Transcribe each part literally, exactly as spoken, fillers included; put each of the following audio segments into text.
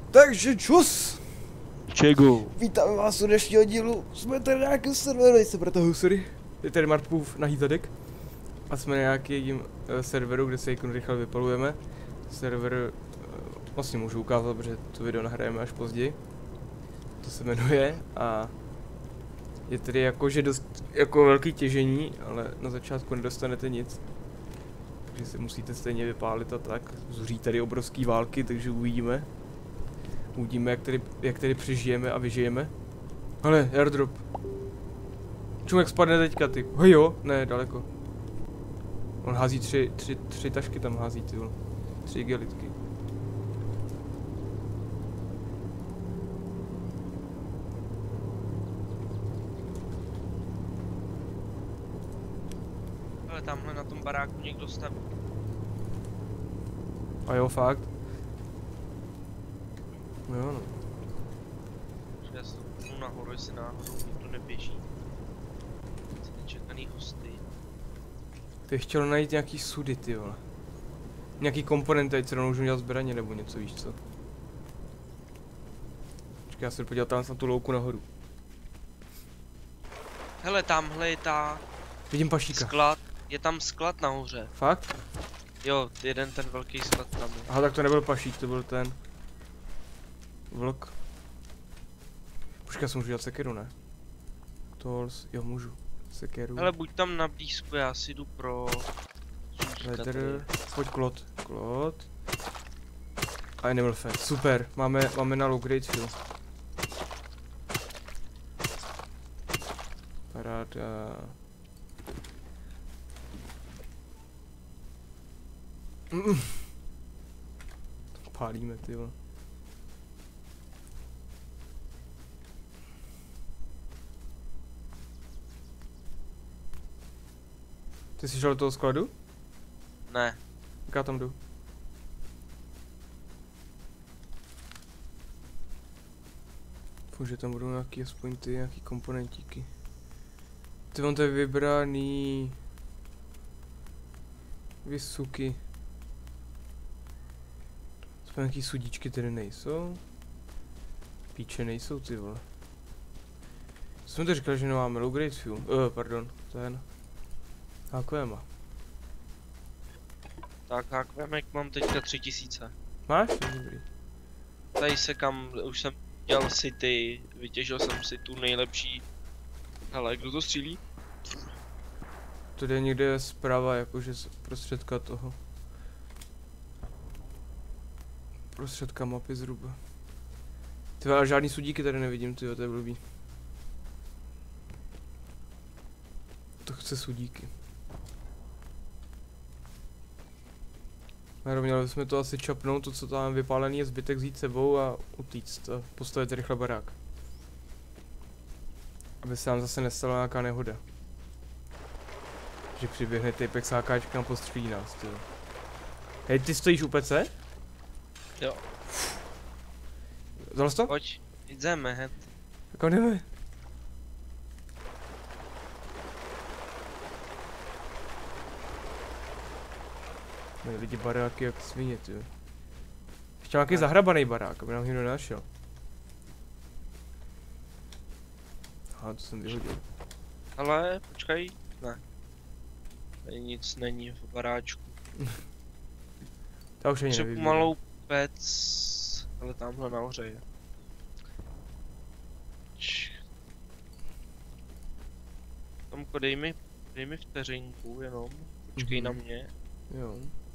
Takže čus! Čego? Vítáme vás u dnešního dílu. Jsme tady na nějakém serveru, se protahuji, sorry. Je tady Martpův nahý zadek. A jsme na nějakým uh, serveru, kde se jako rychle vypalujeme. Server uh, vlastně můžu ukázat, protože to video nahrajeme až později. To se jmenuje a je tedy jakože dost jako velký těžení, ale na začátku nedostanete nic. Takže se musíte stejně vypálit a tak. Zuří tady obrovský války, takže uvidíme. Uvidíme, jak tady, jak tady přežijeme a vyžijeme. Hele, airdrop. Čum, jak spadne teďka, ty. Hej jo, ne, daleko. On hází tři, tři, tři tašky tam hází, ty vole. Tři igelitky. Ale tamhle na tom baráku někdo staví. A jo, fakt. Jo, no. Já se půjdu nahoru, jestli náhodou nikdo neběží. Ty nečekaný hosty. Ty bych chtěl najít nějaký sudy, ty vole. Nějaký komponenty, ať se rovnou můžu dělat zbraně nebo něco, víš co. Počkej, já se podívat tam na tu louku nahoru. Hele, tamhle je ta... Vidím pašíka. Sklad. Je tam sklad nahoře. Fakt? Jo, jeden ten velký sklad tam je. Aha, tak to nebyl pašík, to byl ten... Vlk. Počkej, já si můžu dělat sekeru, ne? Tools, jo, můžu. Sekeru. Hele, buď tam na blízku, já si jdu pro... Leather, pojď klot. Klot. Animal fat, super, máme, máme na low grade fuel. Paráda. Mm. Pálíme, ty vole. Ty jsi šel do toho skladu? Ne. Tak já tam jdu. Doufám, že tam budou nějaký aspoň ty nějaký komponentíky. Ty mám tady vybraný... Vysuky. Aspoň nějaký sudíčky tady nejsou. Píče nejsou, ty vole. Jsem to říkal, že nemáme low grade fuel. Uh, pardon, ten. Hákujeme. Tak hákvemek mám teďka tři tisíce. Máš? Dobrý. Tady se kam, už jsem dělal city, vytěžil jsem si tu nejlepší. Hele, kdo to střílí? To jde někde zprava, jakože z prostředka toho. Prostředka mapy zhruba. Ty ale žádný sudíky tady nevidím, tyjo, to je blbý. To chce sudíky. Měli bychom to asi čapnout, to co tam vypálený je zbytek vzít sebou a utíct a postavit rychle barák. Aby se nám zase nestala nějaká nehoda. Že přiběhne typek s hákáčkem a postřílí nás, tyjo. Hej, ty stojíš u pece? Jo. Vzal jsi to? Pojď, jdeme hned. Tak kam jdeme? Mají lidi baráky jak svině, tyjo. Ještě nějaký zahrabaný barák, aby nám někdo nenašel. Aha, to jsem vyhodil. Ale, počkej, ne. Tady nic není v baráčku. Já už ani Třeba nevím. malou pec, ale tamhle nahoře je. Č. Tomko, dej mi, dej mi vteřinku jenom, počkej mm-hmm. na mě. Jo.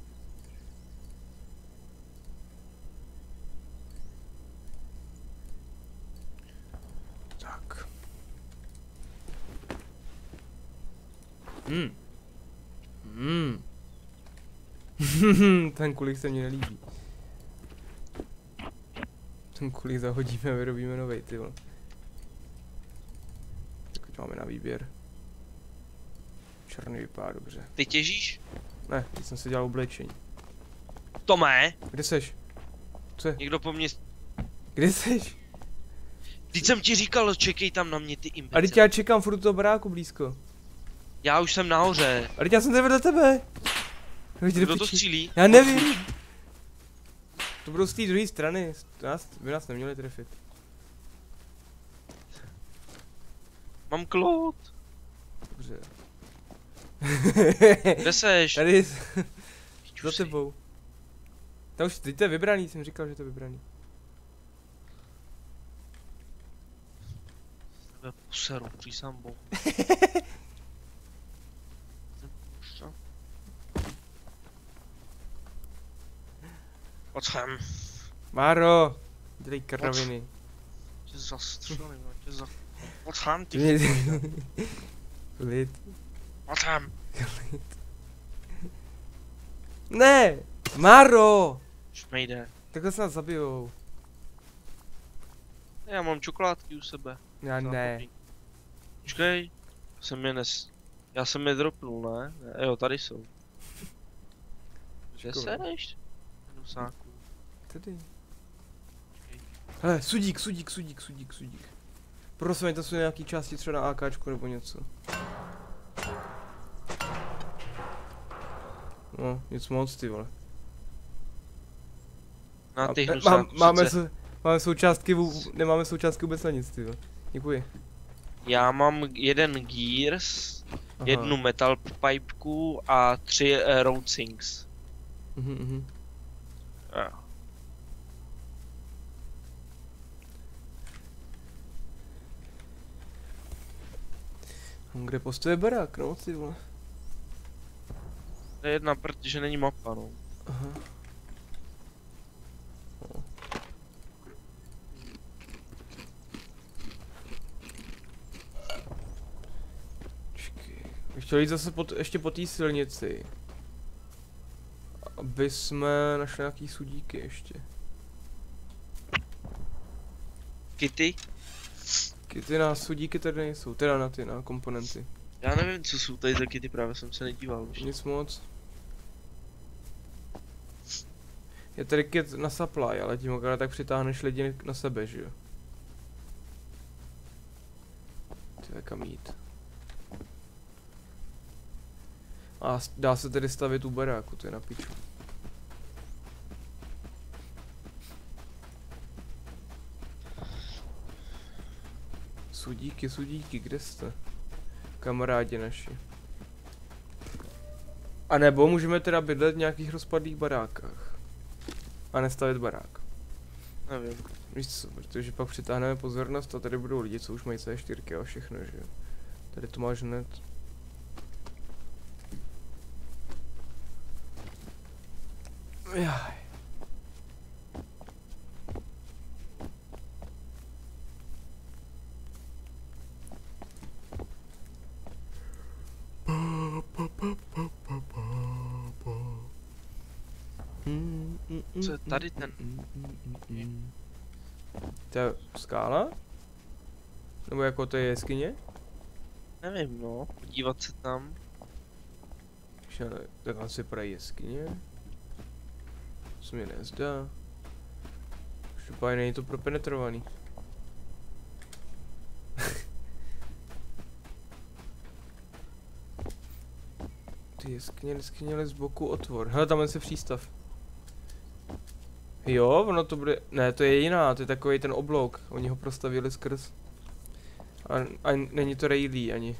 Tak. Hmm. Hmm. Ten kulik se mi nelíbí. Ten kulik zahodíme a vyrobíme novej, ty vole. Tak máme na výběr. Černý vypadá dobře. Ty těžíš? Ne, teď jsem si dělal oblečení. Tome! Kde seš? Co je? Někdo po mně... Kde seš? Teď jsem ti říkal, čekej tam na mě, ty imbecil. A teď já čekám furt u toho baráku blízko. Já už jsem nahoře. A teď já jsem tady vedle tebe. Kdo to střílí? Já nevím. To budou z té druhé strany, nás, by nás neměli trefit. Mám klot. Dobře. Kde seš? Tady, za tebou. To už, teď to je vybraný, jsem říkal, že to je vybraný. Tebe poseru, přísám bohu. Pojď sem. Máro, dělej kraviny. Tě zastřelím, tě za... Pojď sem, ty Klid. Pojď sem. Ne! Máro! Už nejde. Takhle se nás zabijou. Já mám čokoládky u sebe. Já ne. Počkej. Jsem je nes... Já jsem je dropnul, ne? ne jo, tady jsou. Kde seš? Nusáku. Tady. Hele, sudík, sudík, sudík, sudík, sudík. Prosím, to jsou nějaký části třeba na AKčku nebo něco. No, nic moc, ty vole. Na ty Má, hnusáku máme, sou, máme součástky, vů, nemáme součástky vůbec na nic, ty vole. Děkuji. Já mám jeden gears, Aha. jednu metal pipeku a tři uh, road sinks. Mhm, mhm. Jo. Kde postoje barák, no, ty vole. To je jedna, protože není mapa, no. Aha. No. Čekej. Bych chtěl jít zase pod, ještě po té silnici. Aby jsme našli nějaký sudíky ještě. Kitty? Ty na sudíky tady nejsou, teda na ty, na komponenty. Já nevím, co jsou tady za kitty, právě jsem se nedíval už. Nic moc. Je tady kit na supply, ale tím opravdu tak přitáhneš lidi na sebe, že jo? Ty kam jít. A dá se tedy stavit u baráku, to je na piču. Sudíky, sudíky, kde jste? Kamarádi naši. A nebo můžeme teda bydlet v nějakých rozpadlých barákách. A nestavit barák. Nevím. Víš co, protože pak přitáhneme pozornost a tady budou lidi, co už mají C čtyři a všechno, že jo. Tady to máš hned. Jaj. Co je tady ten? To je skála? Nebo jako to je jeskyně? Nevím, no. Podívat se tam. Tak asi vypadají jeskyně. To se mi nezdá. Šupaj, není to propenetrovaný. Ty jeskyně vždycky měly z boku otvor. Hele, tam je se přístav. Jo, ono to bude... Ne, to je jiná, to je takový ten oblouk. Oni ho prostavili skrz. A, a není to rejlí ani.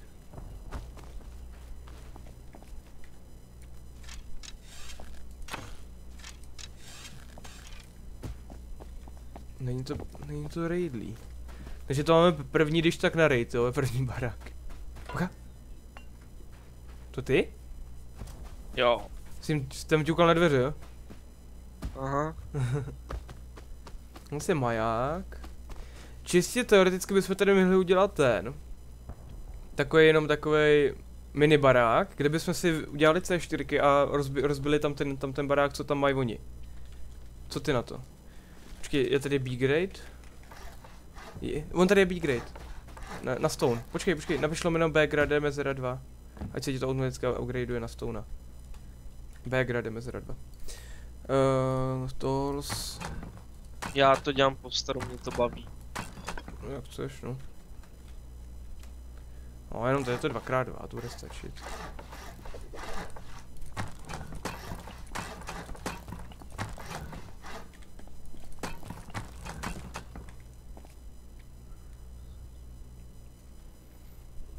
Není to, není to rejlí. Takže to máme první, když tak na raid, jo, první barák. Oka? To ty? Jo. Jsi tam ťukal na dveře, jo? Aha. Vlastně maják. Čistě teoreticky bychom tady mohli udělat ten. Takový jenom takový mini barák, kde bychom si udělali C čtyři a rozbi rozbili tam ten, tam ten barák, co tam mají oni. Co ty na to? Počkej, je tady B-grade? Je, on tady je B-grade. Na, na stone. Počkej, počkej, napiš lomeno B-grade mezera dva. Ať se ti to automaticky upgradeuje na stone. B-grade mezera dva. Uh, tools. Já to dělám po staru, mě to baví. No, jak chceš, no. No, jenom to je to dvakrát dva, to bude stačit.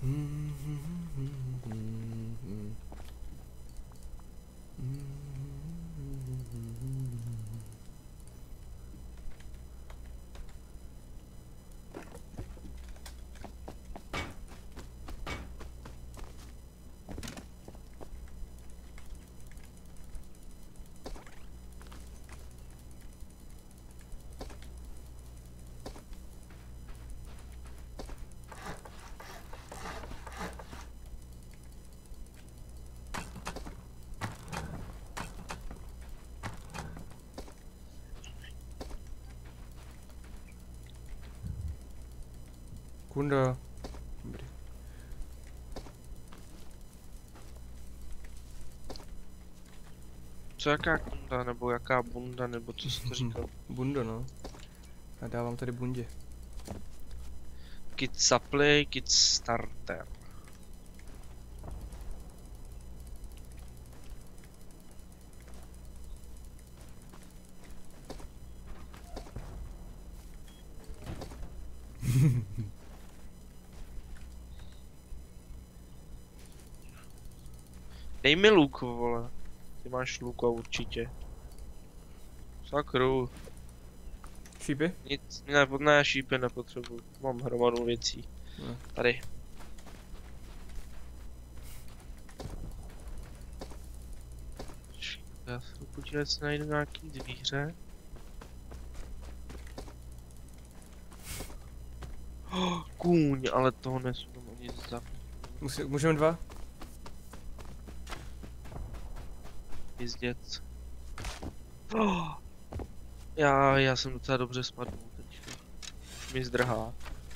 Kunda. Dobrý. Co jaká kunda, nebo jaká bunda, nebo co jsi to říkal? Bunda, no. Já dávám tady bundě. Kit supply, kit starter. Dej mi luk, vole. Ty máš luka určitě. Sakru. Šípy? Nic, ne, ne, šípy nepotřebuji. Mám hromadu věcí. No. Tady. Já se podívat, jestli najdu nějaký zvíře. Oh, kůň, ale toho nesmím ani za... Musí, můžeme dva? Jizdět. Oh, já, já jsem docela dobře spadl teďka. Už mi zdrhá.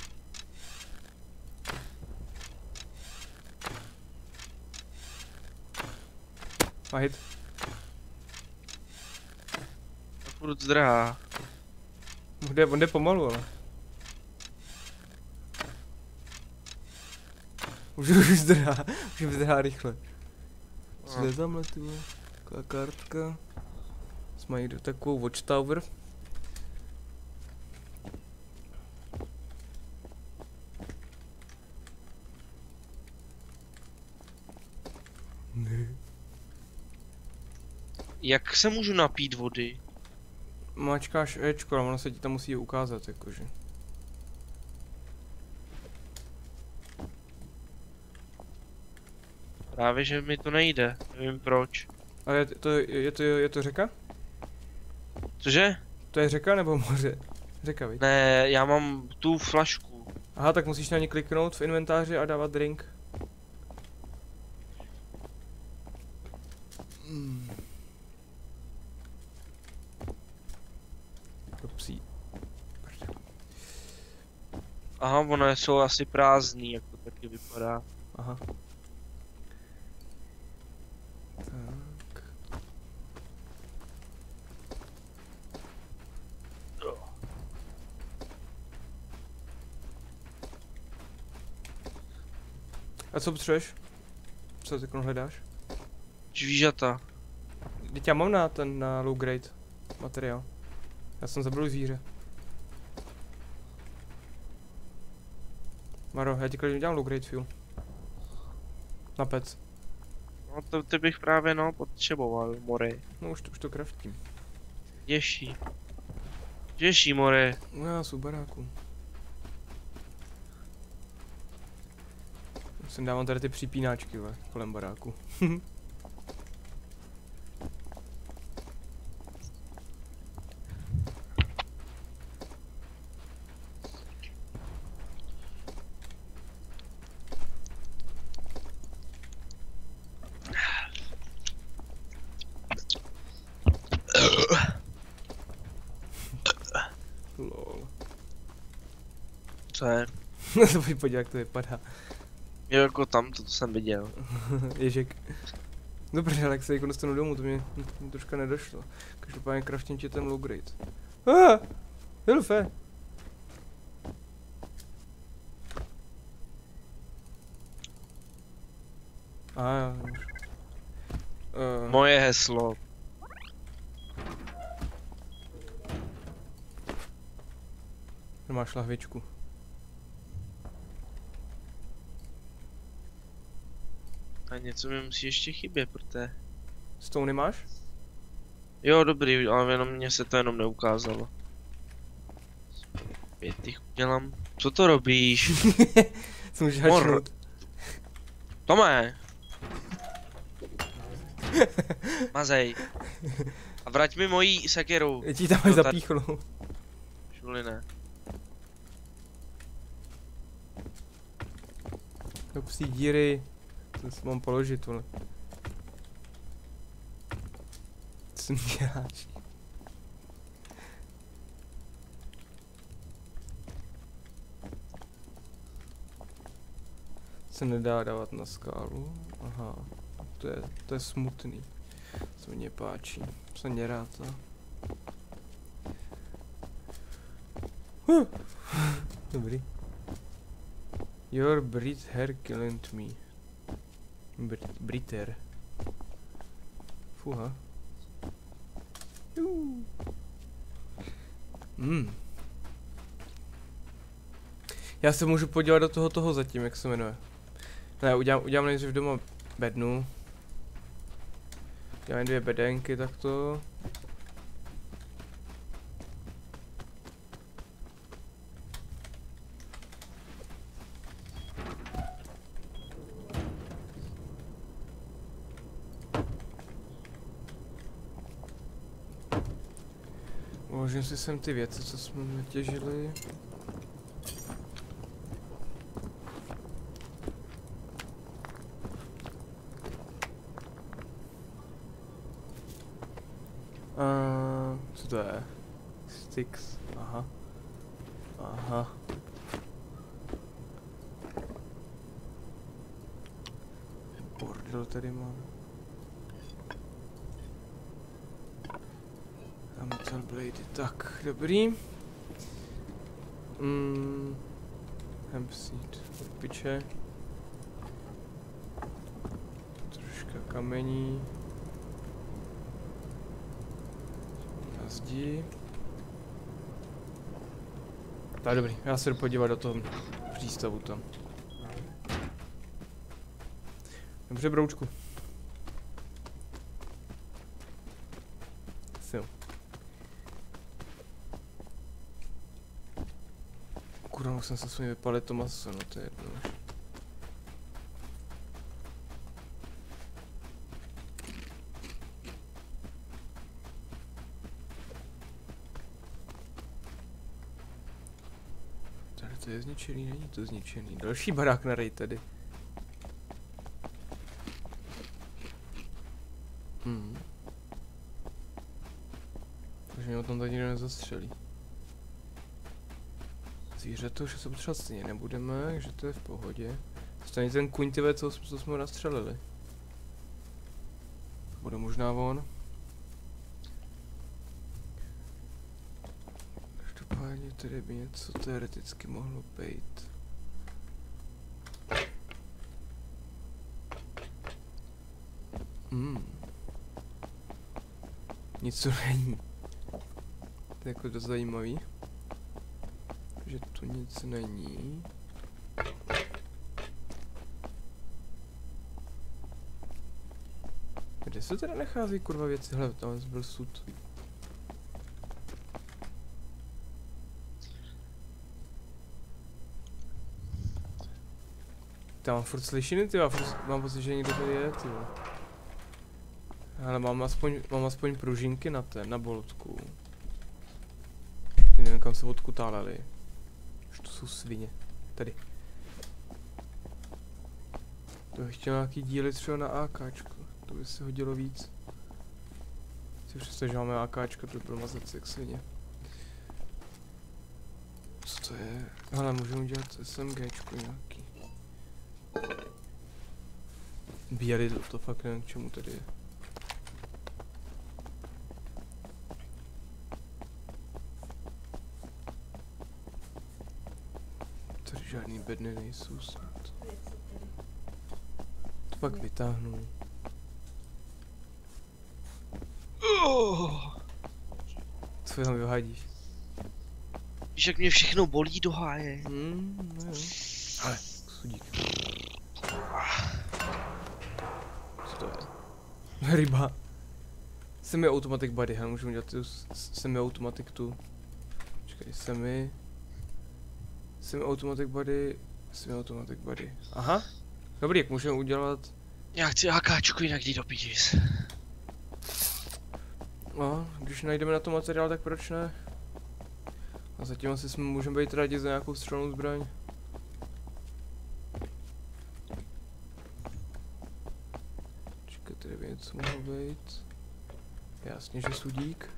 Má hit. A furt zdrhá. On jde, on jde pomalu, ale. Už už zdrhá, už mi zdrhá rychle. Co je tamhle, ty vole? Taková kartka. Jsme jít do takovou watchtower. Ne. Jak se můžu napít vody? Mačkáš Ečko, ale ono se ti tam musí ukázat, jakože. Právě, že mi to nejde, nevím proč. Ale je to, je to, je to řeka? Cože? To je řeka nebo moře? Řeka, viď? Ne, já mám tu flašku. Aha, tak musíš na ní kliknout v inventáři a dávat drink. Mm. Do psí. Aha, ono jsou asi prázdný, jak to taky vypadá. Aha. Tak. A co potřebuješ? Co teď hledáš? Zvířata. Teď já mám na ten na low grade materiál. Já jsem zabil zvíře. Maro, já ti klidně dělám low grade fuel. Na pec. No to ty bych právě no potřeboval, more. No už to, už to craftím. Děší. Děší, more. No já jsou baráku. Musím dávám tady ty připínáčky, ve, kolem baráku. Lol. Co je? To pojď podívat, jak to vypadá. Jo, jako tam, to, to jsem viděl. Ježek. Dobře, ale jak se jako dostanu domů, to mě, mě troška nedošlo. Každopádně craftím ti ten low grade. Ah! Hilfe! A ah, uh, Moje heslo. Máš lahvičku. A něco mi musí ještě chybět, protože... Stony máš? Jo, dobrý, ale jenom mně se to jenom neukázalo. Pět jich udělám. Co to robíš? Co můžeš Mor. hačnout? Tome! Mazej. A vrať mi mojí sekeru. Já ti tam Jo, tady. zapíchnu. Šuli ne. Do psí díry. To si mám položit, vole. Co mi děláš? Se nedá dávat na skálu. Aha. To je, to je smutný. Co mě páčí. Jsem nerád. Huh. Dobrý. Your Brit hair killed me. Brit Briter. Fuha. Hmm. Já se můžu podívat do toho toho zatím, jak se jmenuje. Ne, udělám, udělám nejdřív doma bednu. Udělám dvě bedenky takto. Uložím si sem ty věci, co jsme natěžili. Uh, co to je? Sticks, aha. Aha. Bordel tady mám. A metal blady, tak, dobrý. Mm, hemp seed, piče. Troška kamení. Na zdi. Tak dobrý, já se jdu podívat do toho přístavu tam. Dobře, broučku. Jo. Kurva, musím se svým vypalit to maso, no to je jedno. Tady to je zničený, není to zničený. Další barák na rej tady. Hmm. Takže mě o tom tady nikdo nezastřelí. Zvířata už se potřebovat stejně nebudeme, takže to je v pohodě. Stejně ten kuň, tyve, co, co jsme ho nastřelili. Bude možná on. Každopádně tady by něco teoreticky mohlo být. Hmm. Nic tu není. To je jako dost zajímavý. Že tu nic není. Kde se teda nachází kurva věci? Hele, tam byl sud. Tam mám furt slyšiny, ty mám pocit, že někdo tady je, ty. Ale mám aspoň, mám aspoň pružinky na ten, na boltku. Nevím, kam se odkutáleli. Už to jsou svině. Tady. To bych chtěl nějaký díly třeba na AKčko. To by se hodilo víc. Si představ, že máme AKčko, to by bylo mazec jak svině. Co to je? Hele, můžeme dělat SMGčko nějaký. Bílý, to, to fakt nevím, k čemu tady je. Tady žádný bedny nejsou snad. To pak vytáhnu. Co tam vyhádíš? Víš, jak mě všechno bolí do háje. Hmm, no jo. Ale, sudík. Ryba. Semi-automatic body, hele, můžeme dělat tu semi-automatic tu. Počkej, semi... Semi-automatic body, semi-automatic body. Aha. Dobrý, jak můžeme udělat... Já chci AKčku, jinak jdi do pídis. No, když najdeme na to materiál, tak proč ne? A zatím asi jsme můžeme být rádi za nějakou střelnou zbraň. Čekaj, tady by něco mohlo být. Jasně, že sudík.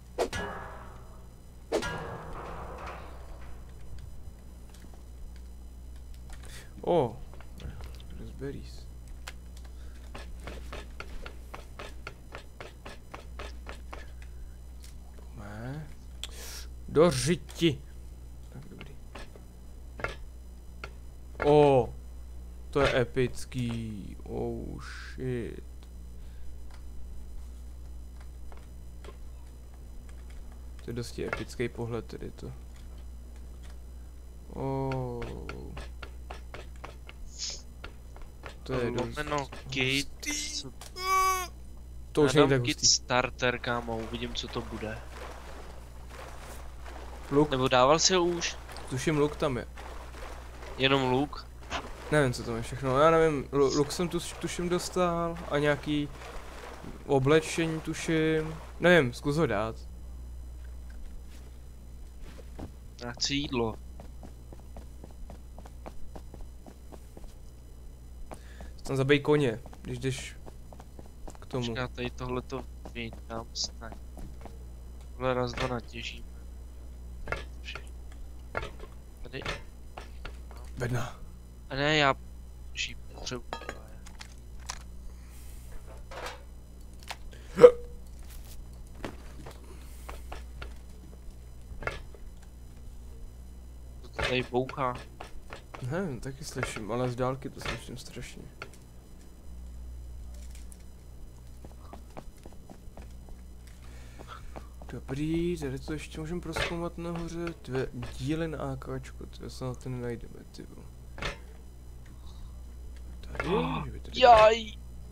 O, oh, raspberries. Ne. Do řiti. Tak dobrý. O, oh, to je epický. Oh shit. To je dosti epický pohled tedy to. Oh. To je dost... Lomeno kit. To už není tak kit hustý. starter, kámo, uvidím, co to bude. Luk. Nebo dával si ho už? Tuším, luk tam je. Jenom luk? Nevím, co tam je všechno. Já nevím, luk jsem tu, tuším dostal a nějaký oblečení tuším. Nevím, zkus ho dát. Já chci jídlo. Tam zabij koně, když jdeš k tomu. Já tady tohleto vydám staň. Tohle raz, dva natěžíme. Tady. Bedna. A ne, já žít potřebuji. To tady bouchá. Ne, taky slyším, ale z dálky to slyším strašně. Dobrý, tady to ještě můžeme prozkoumat nahoře. Dvě díly na AKčko, to se na to nenajdeme, ty vole. Tady, že by tady... Jaj!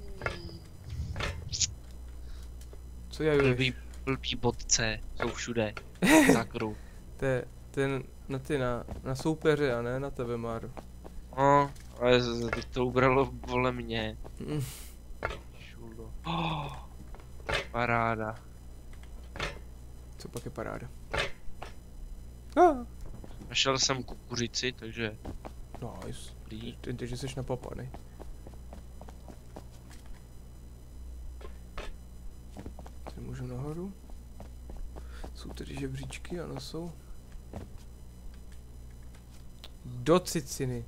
Co jajuješ? Blbý, blbý bodce jsou všude. Zakru. To je ten na ty, na, na soupeře a ne na tebe, Máro. No, ale teď to ubralo vole mě. Mm. Šuldo. Oh, paráda. Co pak je paráda? Ah. Našel jsem kukuřici, takže... Nice. Dobrý. Ty, ty, že jsi napapanej. Tady můžu nahoru. Jsou tady žebříčky, ano jsou. Do ciciny.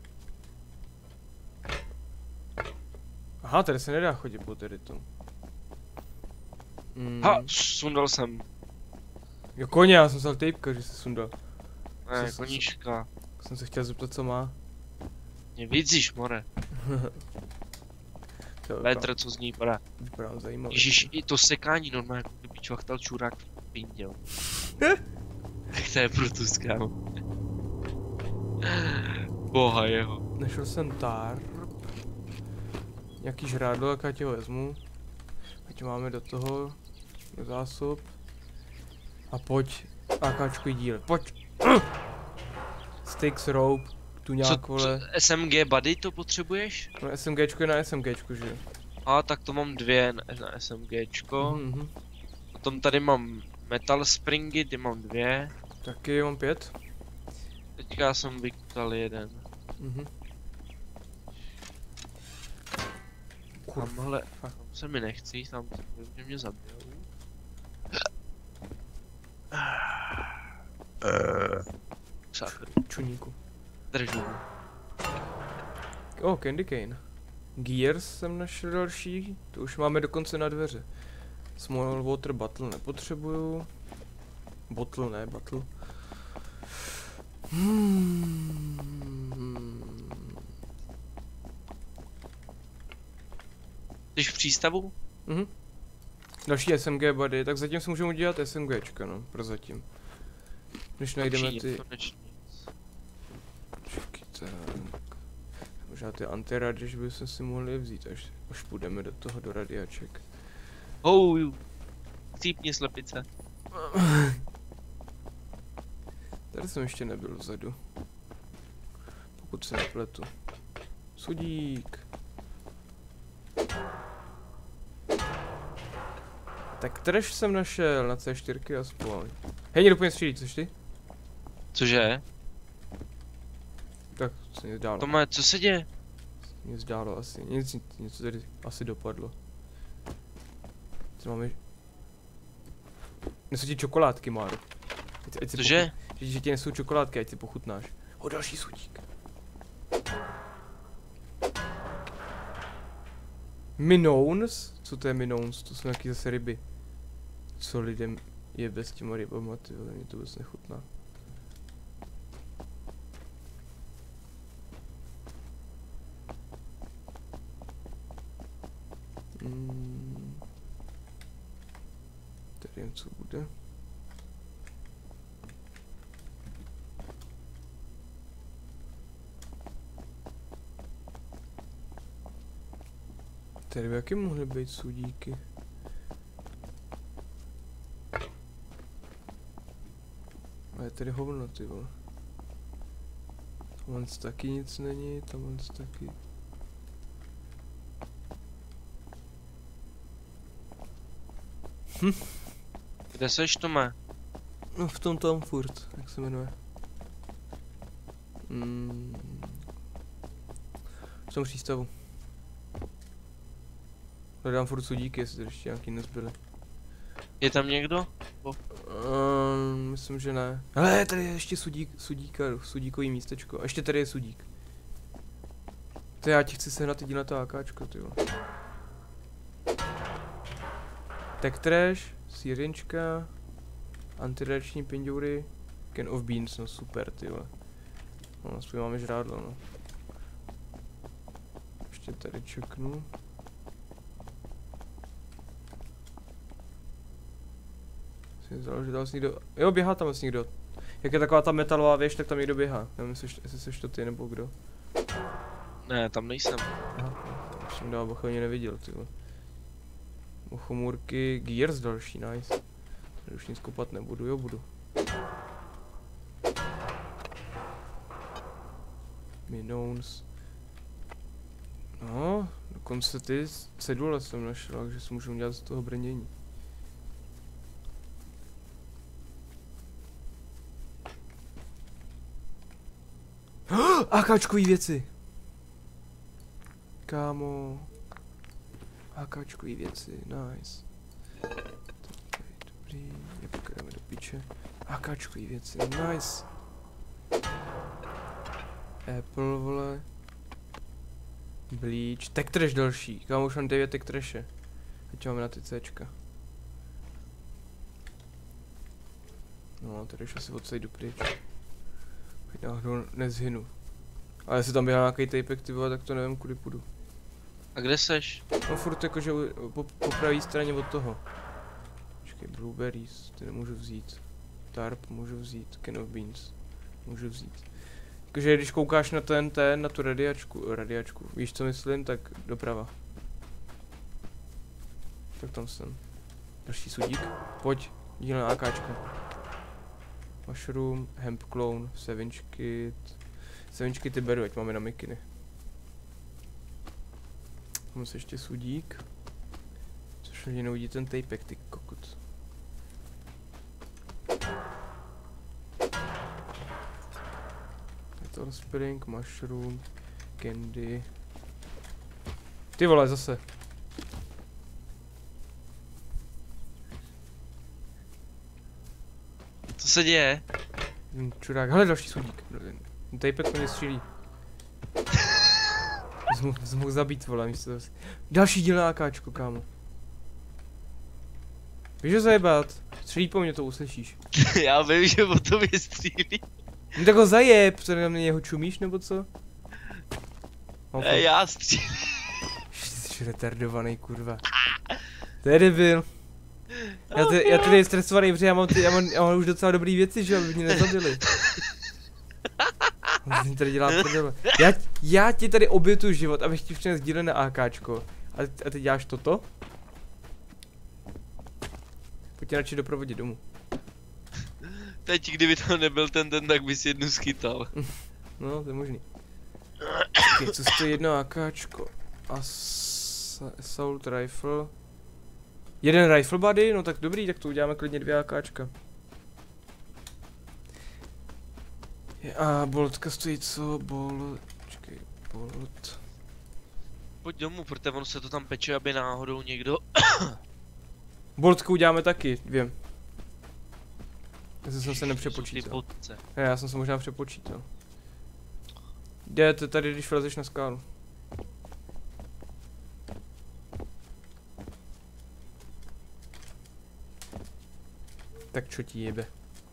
Aha, tady se nedá chodit po tady tom. Mm. Ha, sundal jsem. Jo, koně, já jsem vzal tejpka, že se sundal. Ne, Co- koníčka. Jsem se chtěl zeptat, co má. Mě vidíš, more. To Petr, co z ní padá. vypadá zajímavě. Ježíš, i to sekání normálně, jako kdyby čvachtal čurák v pinděl. Tak to je Brutus, kámo. Boha jeho. Našel jsem tarp. Nějaký žrádlo, jak já tě ho vezmu. Ať máme do toho, do zásob. A pojď, AKčko díl, pojď. Sticks, rope, tu nějak, Co, vole. co, S M G buddy to potřebuješ? No SMGčko je na SMGčku, že jo? A tak to mám dvě na, na SMGčko. Mhm. Potom tady mám metal springy, ty mám dvě. Taky mám pět. Teďka jsem vykutal jeden. Mhm. Tamhle, tam se mi nechci, tam se mě zabijou. Sakru, Čuníku. držu. Oh, candy cane. Gears jsem našel další, to už máme dokonce na dveře. Small water bottle nepotřebuju. Bottle ne, bottle. Hmm. Jsi v přístavu? Mhm. Další S M G body, tak zatím si můžeme udělat SMGčka, no, prozatím. Než najdeme Přijde ty... konečně. Čekaj, tak. Možná Třeba ty antiradiš bychom si mohli vzít, až, až půjdeme do toho do radiaček. Hou, cípni slepice. Tady jsem ještě nebyl vzadu. Pokud se nepletu. Sudík. Tak trash jsem našel na C čtyři aspoň. Hej, někdo pojď střílí, což ty? Cože? Tak se nic dálo. Tome, co se děje? Nic dálo asi, nic, něco tady asi dopadlo. Co máme? Nesu ti čokoládky, Máro. Ať, ať si Cože? Pochut... Že, že ti nesou čokoládky, ať si pochutnáš. O, další sudík. Minouns? Co to je minouns? To jsou nějaký zase ryby. Co lidem je bez těma rybama, ty vole, mě to vůbec nechutná. Hmm. Tady něco bude. Tady by jaké mohly být sudíky? A je tady hovno, ty vole. Tamhle taky nic není, tamhle taky. Hm. Kde seš, Tome? No v tom tam furt, jak se jmenuje. Mm. V tom přístavu. Hledám furt sudíky, jestli tady ještě nějaký nezbyly. Je tam někdo? Bo? Um, myslím, že ne. Ale tady je ještě sudík, sudíka, sudíkový místečko. A ještě tady je sudík. To já ti chci sehnat jediné to AKčko, ty vole. Tak trash, sírenčka, antiradiační pinďoury, can of beans, no super, ty vole. No, aspoň máme žrádlo, no. Ještě tady čeknu. Záleží, tam někdo... Jo, běhá tam asi někdo. Jak je taková ta metalová věž, tak tam někdo běhá. Nevím, jestli, jestli seš to ty nebo kdo. Ne, tam nejsem. Aha, to už jsem dál bochovně neviděl, ty vole. Mochomůrky, gears další, nice. Tady už nic kopat nebudu, jo budu. Minouns. No, dokonce ty cedule jsem našel, takže si můžu dělat z toho brnění. AKčkový věci. Kámo. AKčkový věci, nice. Dobrý, jak jdeme do piče. AKčkový věci, nice. Apple, vole. Bleach, tech trash další. Kámo, už mám devět tech trashe. Teď máme na ty Cčka. No, tady už asi odsejdu pryč. Teď náhodou nezhynu. Ale jestli tam běhá nějaký tapek, ty vole, tak to nevím, kudy půjdu. A kde seš? No furt jakože po, po pravé straně od toho. Počkej, blueberries, ty nemůžu vzít. Tarp můžu vzít, can of beans můžu vzít. Jakože když koukáš na ten, ten, na tu radiačku, radiačku, víš co myslím, tak doprava. Tak tam jsem. Další sudík, pojď, díl na AKčko. Mushroom, hemp clone, savage kit. Savage ty beru, ať máme na mikiny. Mám se ještě sudík. Což lidi neuvidí ten tapek, ty kokot. Metal spring, mushroom, candy. Ty vole, zase. Co se děje? Hm, čurák, hele další sudík. Ten tapek mě střílí. Jsem mohl zabít, vole, místo zase. Další díl na AKčko, kámo. Víš, že zajebat? Střílí po mně, to uslyšíš. Já vím, že o tobě střílí. No tak ho zajeb, co na mě ho čumíš, nebo co? Ne, já střílím. Jsi retardovaný, kurva. To je debil. Já, te, já tady je stresovaný, protože já mám, ty, já, mám, já mám už docela dobrý věci, že aby mě nezabili. On tady dělá prdele. Já, já ti tady obětuju život, abych ti přinesl sdílené AKčko. A, a ty děláš toto? Pojď tě radši doprovodit domů. Teď, kdyby tam nebyl ten den, tak bys jednu schytal. No, to je možný. Okay, co stojí jedno AKčko? As Assault Rifle. Jeden rifle body? No tak dobrý, tak to uděláme klidně dvě AKčka. A boltka stojí co? Bol... Počkej, bolt... Pojď domů, protože ono se to tam peče, aby náhodou někdo... Boltku uděláme taky, dvě. Já jsem se nepřepočítal. Já, já jsem se možná přepočítal. Jde to tady, když vlezeš na skálu. Tak čo ti jebe?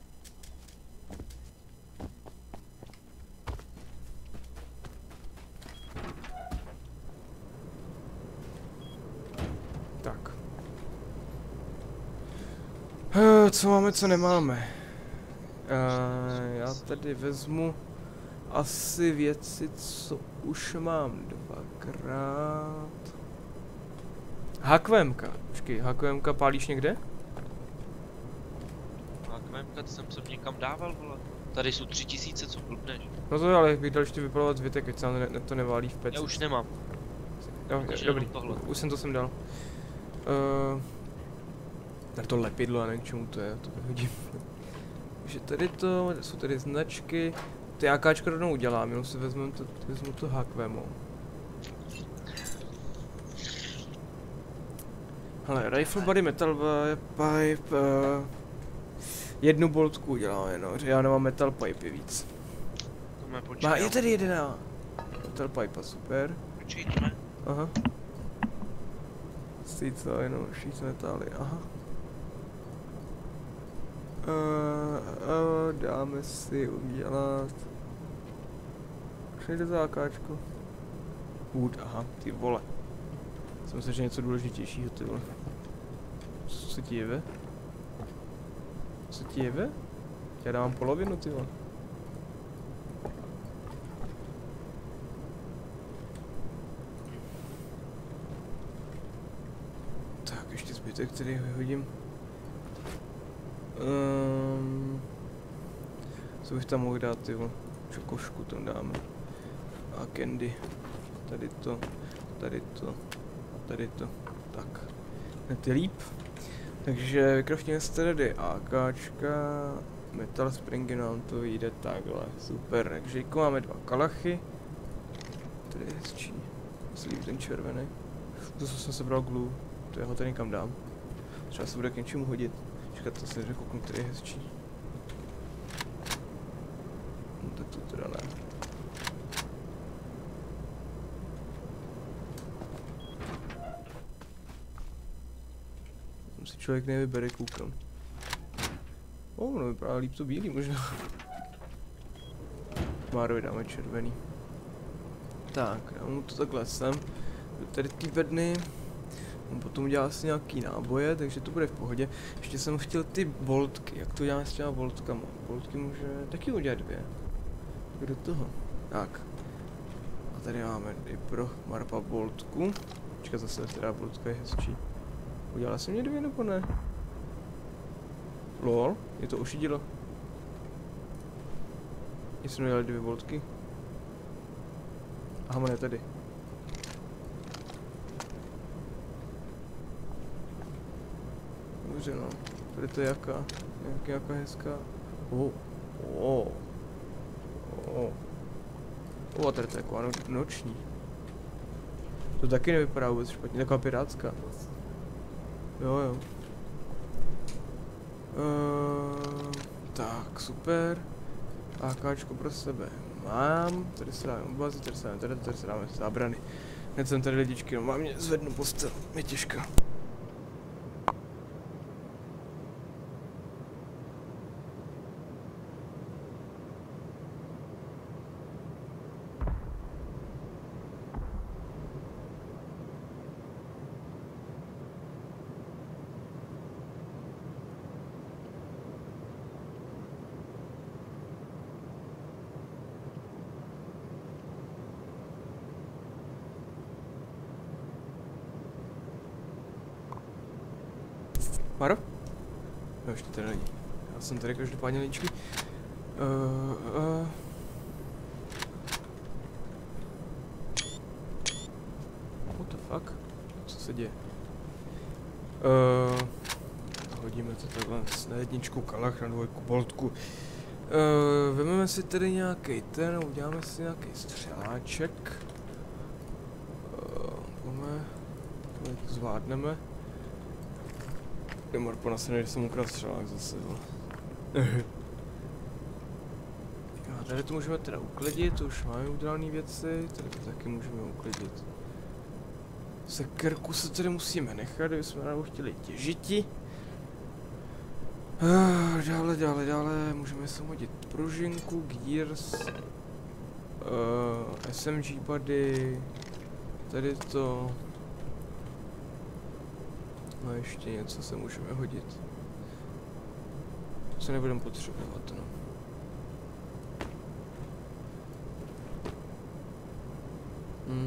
Tak. Uh, co máme, co nemáme? Uh, já tady vezmu asi věci, co už mám dvakrát. Hakvemka. Počkej, hakvemka pálíš někde? Hakvemka, jsem se někam dával, vole. Tady jsou tři tisíce, co blbneš. No to jo, ale bych dal ještě vypalovat zbytek, ať se nám ne, to neválí v peci. Já už nemám. Jo, je, dobrý, už jsem to sem dal. Uh, na to lepidlo, a nevím k čemu to je, to vyhodím. Takže tady to, jsou tady značky. Ty AKčko rovnou udělám, jenom si vezmu to, vezmu to Hakvemu. Hele, rifle body, metal pipe, uh, jednu boltku uděláme, no, že já nemám metal pipe víc. Má, je tady jedna. Metal pipe, super. Počítme. Aha. Stojí co, jenom šíc metaly, aha. Uh, uh, dáme si udělat... Přijde za AKčko. Wood, aha, ty vole. Jsem myslel, že něco důležitějšího, ty vole. Co ti jeve? Co ti jeve? Já dávám polovinu, ty vole. Tak, ještě zbytek, který vyhodím. Um, co bych tam mohl dát, ty vole? Čokošku tam dáme. A candy. Tady to, tady to, tady to. Tak. Hned je líp. Takže vykraftíme tady AKčka. Metal springy nám to jde takhle. Super. Takže jako máme dva kalachy. Tady je hezčí. Slíp ten červený. To jsem sebral glue. To já ho tady někam dám. Třeba se bude k něčemu hodit. Čekat, to se řekl, který je hezčí. No tak to teda ne. Tam si člověk nevybere, koukám. O, oh, no vypadá líp to bílý možná. Márovi dáme červený. Tak, dám mu to takhle sem. Tady ty bedny. On potom udělá asi nějaký náboje, takže to bude v pohodě. Ještě jsem chtěl ty boltky, jak to děláme s těma boltkama. Boltky může taky udělat dvě. Tak do toho. Tak. A tady máme i pro Marpa boltku. Počkat zase, která boltka je hezčí. Udělala jsem mě dvě nebo ne? Lol, je to ošidilo. Jestli udělali dvě boltky. Aha, ne tady. Dobře no, tady to je jaká, nějaký jaká hezká. Oh, oh, oh. Oh, a tady to je taková no, noční. To taky nevypadá vůbec špatně, taková pirátská. Jo jo. Uh, tak, super. AKčko pro sebe mám, tady se dáme obazy, tady se dáme, tady, tady se dáme zábrany. Hned jsem tady lidičky, no mám mě zvednu postel, je těžká. Maro? No, ještě tady není. Já jsem tady každopádně líčky. Uh, uh. What the fuck? Co se děje? Uh, hodíme to takhle na jedničku kalach, na dvojku boltku. Uh, vezmeme si tedy nějaký ten, uděláme si nějaký střeláček. Uh, to zvládneme. Je morpo nasený, že jsem ukradl střelák zase, vole. A tady to můžeme teda uklidit, to už máme udělané věci, tady to taky můžeme uklidit. Sekerku se tady musíme nechat, kdyby jsme nám chtěli těžiti. Uh, dále, dále, dále, můžeme si hodit pružinku, gears, uh, S M G body, tady to. No ještě něco se můžeme hodit. Co nebudeme potřebovat, no. Hmm.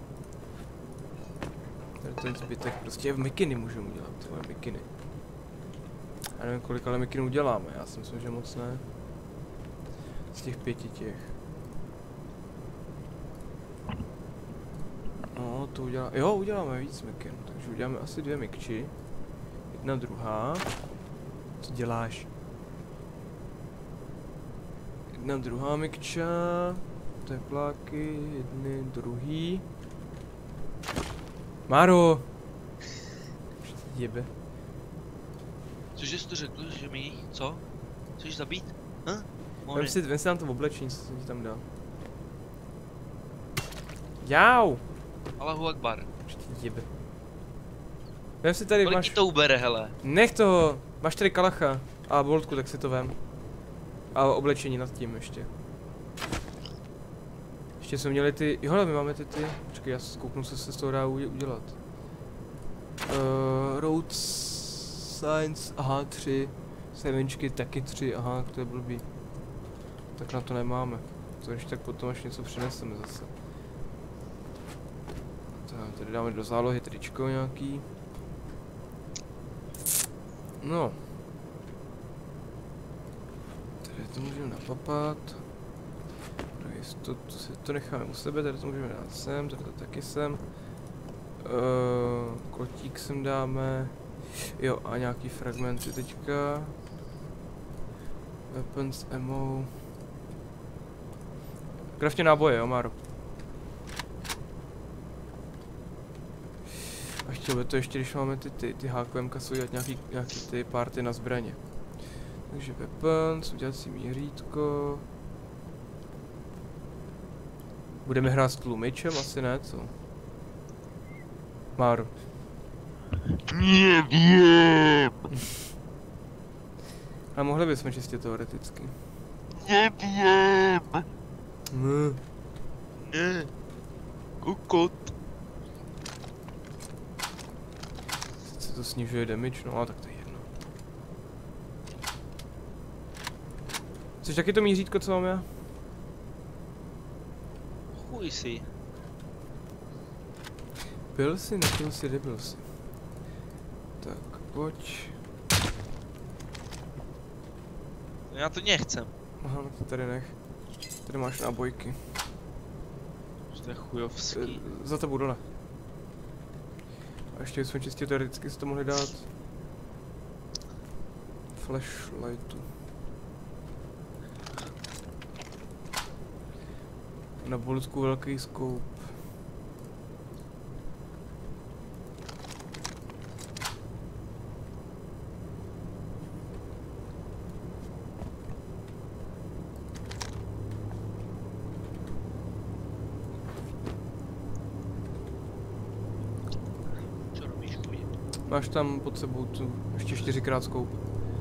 Tady ten zbytek prostě v mikiny můžeme udělat, tyhle mikiny. Já nevím kolik ale mikinů uděláme, já si myslím, že moc ne. Z těch pěti těch. No, to uděláme, jo, uděláme víc mikin, takže uděláme asi dvě mikči. Jedna druhá. Co děláš? Jedna druhá mikča. Tepláky, jedny, druhý. Máro! Jebe. Cože jsi to řekl, že mi, co? Chceš zabít? Hm? Vem si, vem si tam to oblečení, co jsem ti tam dal. Jau! Allahu Akbar. Jebe. Vem si tady, kolik máš... ti to ubere, hele? Nech toho! Máš tady kalacha a boltku, tak si to vem. A oblečení nad tím ještě. Ještě jsme měli ty, jo, my máme ty ty, počkej, já zkouknu, co se z toho dá udělat. Uh, road signs, aha, tři, sevenčky taky tři, aha, to je blbý. Tak na to nemáme, to když tak potom až něco přineseme zase. Tak, tady dáme do zálohy tričko nějaký. No. Tady to můžeme napapat. To, to si to necháme u sebe, tady to můžeme dát sem, tady to taky sem. Uh, kotík sem dáme. Jo, a nějaký fragmenty teďka. Weapons, ammo. Kraftě náboje, jo, Máro. A chtěl by to ještě, když máme ty, ty, ty H Q M ka, jsou dělat nějaký, nějaký ty party na zbraně. Takže weapons, udělat si měřítko. Budeme hrát s tlumičem? Asi ne, co? Máro. Nevím. A mohli bychom čistě teoreticky. Nevím. Ne. Ne. Kokot. Sice to snižuje damage, no a tak to je jedno. Chceš taky to mířítko, co mám já? Chuj si. Pil si, nepil si, nebyl si. Tak, pojď. Já to nechcem. Aha, no to tady nech. Tady máš nábojky. To je chujovský. Za tebou dole. A ještě jsme čistě teoreticky si to mohli dát. Flashlightu. Na bolutku velký scope. Máš tam pod sebou tu ještě čtyřikrát scope.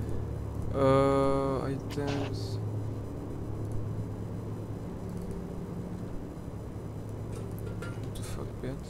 Uh, items. To fakt pět.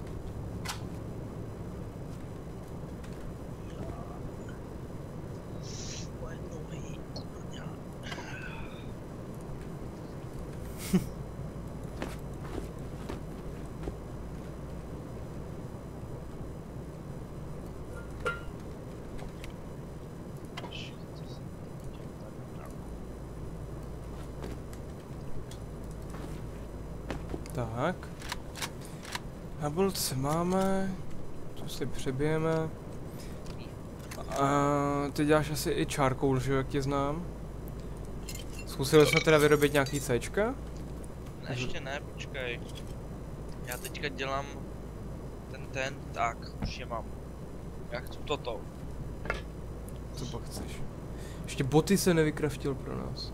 Tak. Jablce máme. Tu si přebijeme. A ty děláš asi i charcoal, že jo, jak tě znám? Zkusili jsme teda vyrobit nějaký Cčka? Ne, ještě ne, počkej. Já teďka dělám ten ten, tak, už je mám. Já chci toto. Co pak chceš? Ještě boty se nevykraftil pro nás.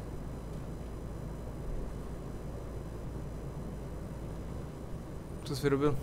Co jsi vyrobil?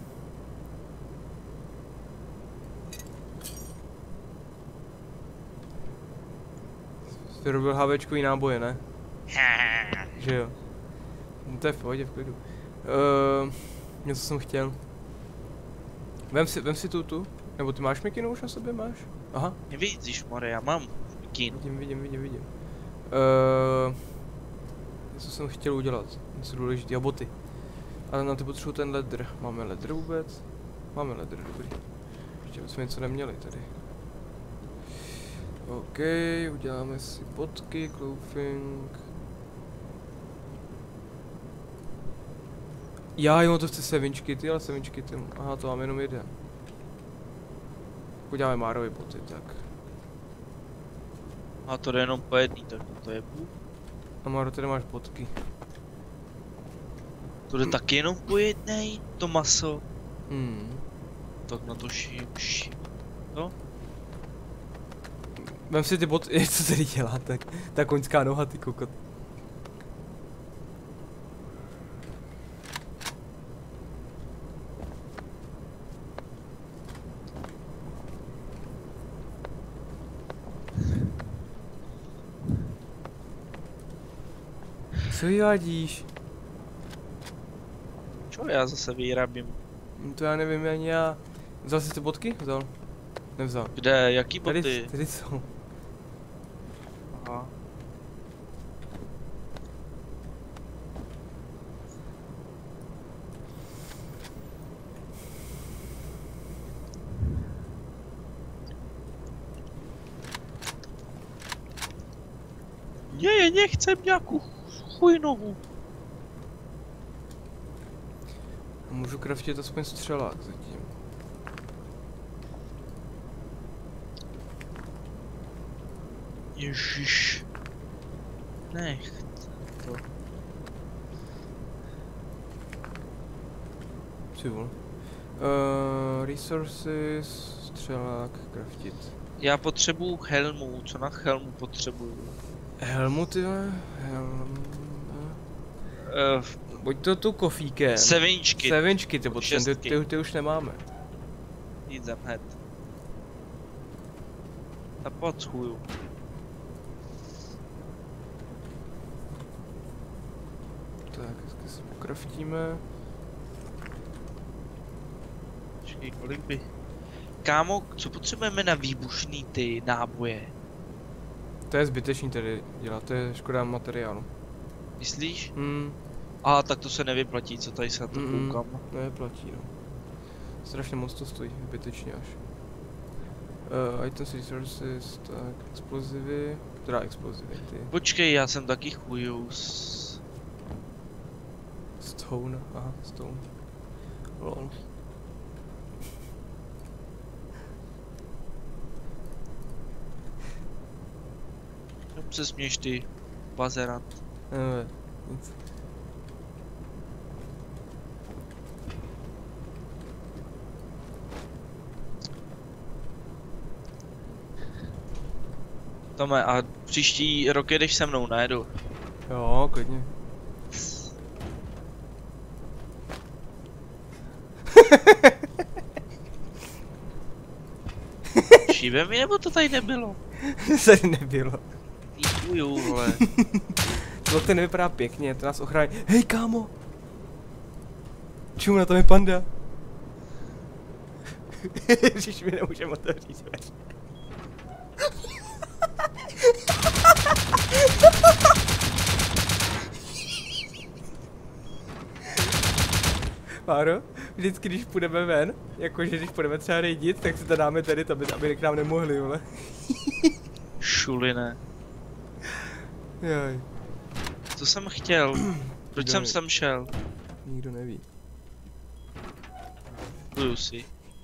Jsi vyrobil HVčkový náboje, ne? Že jo. No to je v pohodě, v klidu. Uh, něco jsem chtěl. Vem si, vem si tu, tu. Nebo ty máš mikinu už na sobě, máš? Aha. Nevidíš, more, já mám mikinu. Vidím, vidím, vidím, vidím. Uh, něco jsem chtěl udělat. Něco důležitého, boty. Ale na ty potřebuji ten ledr. Máme ledr vůbec? Máme ledr, dobrý. Ještě jsme něco neměli tady. OK, uděláme si botky, clothing. Já jo, to chci sevinčky, ty, ale sevinčky, ty. Aha, to mám jenom jeden. Uděláme Márovi boty, tak. A to jde jenom po jedný, tak to je půl. A Máro, tady máš botky. To jde taky jenom po jednej, to maso. Hmm. Tak na to ším, ším. No? Vem si ty boty, co tady dělá, tak ta koňská noha, ty kokot. Co vyvádíš? Čo já zase vyrábím? To já nevím, ani já. Vzal jsi ty botky? Vzal. Nevzal. Kde? Jaký boty? Tady, tady jsou. Aha. Ne, nechcem nějakou chujnovu. Můžu craftit aspoň střelák zatím. Ježiš. Nechce to. Přivol. Uh, resources, střelák, craftit. Já potřebuju helmu, co na helmu potřebuju? Helmu, ty vole? Helm... Uh, Buď to tu kofíkem. Sevinčky. Sevinčky, ty, ty, ty, ty už nemáme. Jít zem hned. A podschuju. Tak, hezky se pokraftíme. Počkej, kolik by... Kámo, co potřebujeme na výbušný ty náboje? To je zbytečný tady dělat, to je škoda materiálu. Myslíš? Hmm. A tak to se nevyplatí, co tady se na to Mm, koukám. Nevyplatí, no. Strašně moc to stojí, zbytečně až. Uh, items, resources, tak, explozivy, teda explozivy, ty. Počkej, já jsem taky chujous. Stone, aha, stone. Lol. Jenom se směš ty, bazerant. Ne, nic. Tome, a příští rok jedeš se mnou, nejedu. Jo, klidně. Šíbe mi, nebo to tady nebylo? Tady nebylo. Děkuju, vole. To to nevypadá pěkně, to nás ochrání. Hej kámo! Čum, na tom je panda. Ježiš, my nemůžeme otevřít dveře. Máro, vždycky když půjdeme ven, jakože když půjdeme třeba rejdit, tak si to dáme tady, aby, aby k nám nemohli, vole. Šuline. Jaj. Co jsem chtěl? Proč jsem sem šel? nikdo neví. Kuju si.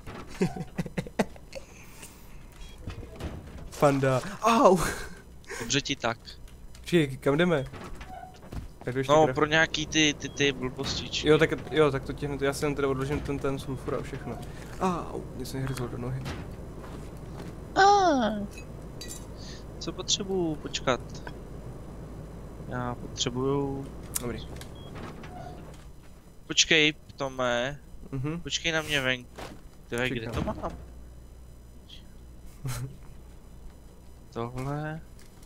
Fanda. Au! Dobře ti tak. Počkej, kam jdeme? No, pro nějaký ty, ty, ty blbostičky. Jo, tak, jo, tak to ti hned, já si jen teda odložím ten, ten sulfur a všechno. Au, mě se hryzlo do nohy. Ah. Co potřebuju? Počkat. Já potřebuju... Dobrý. Počkej, Tome. Mhm. Počkej na mě venku. Tyhle, kde to mám? Tohle.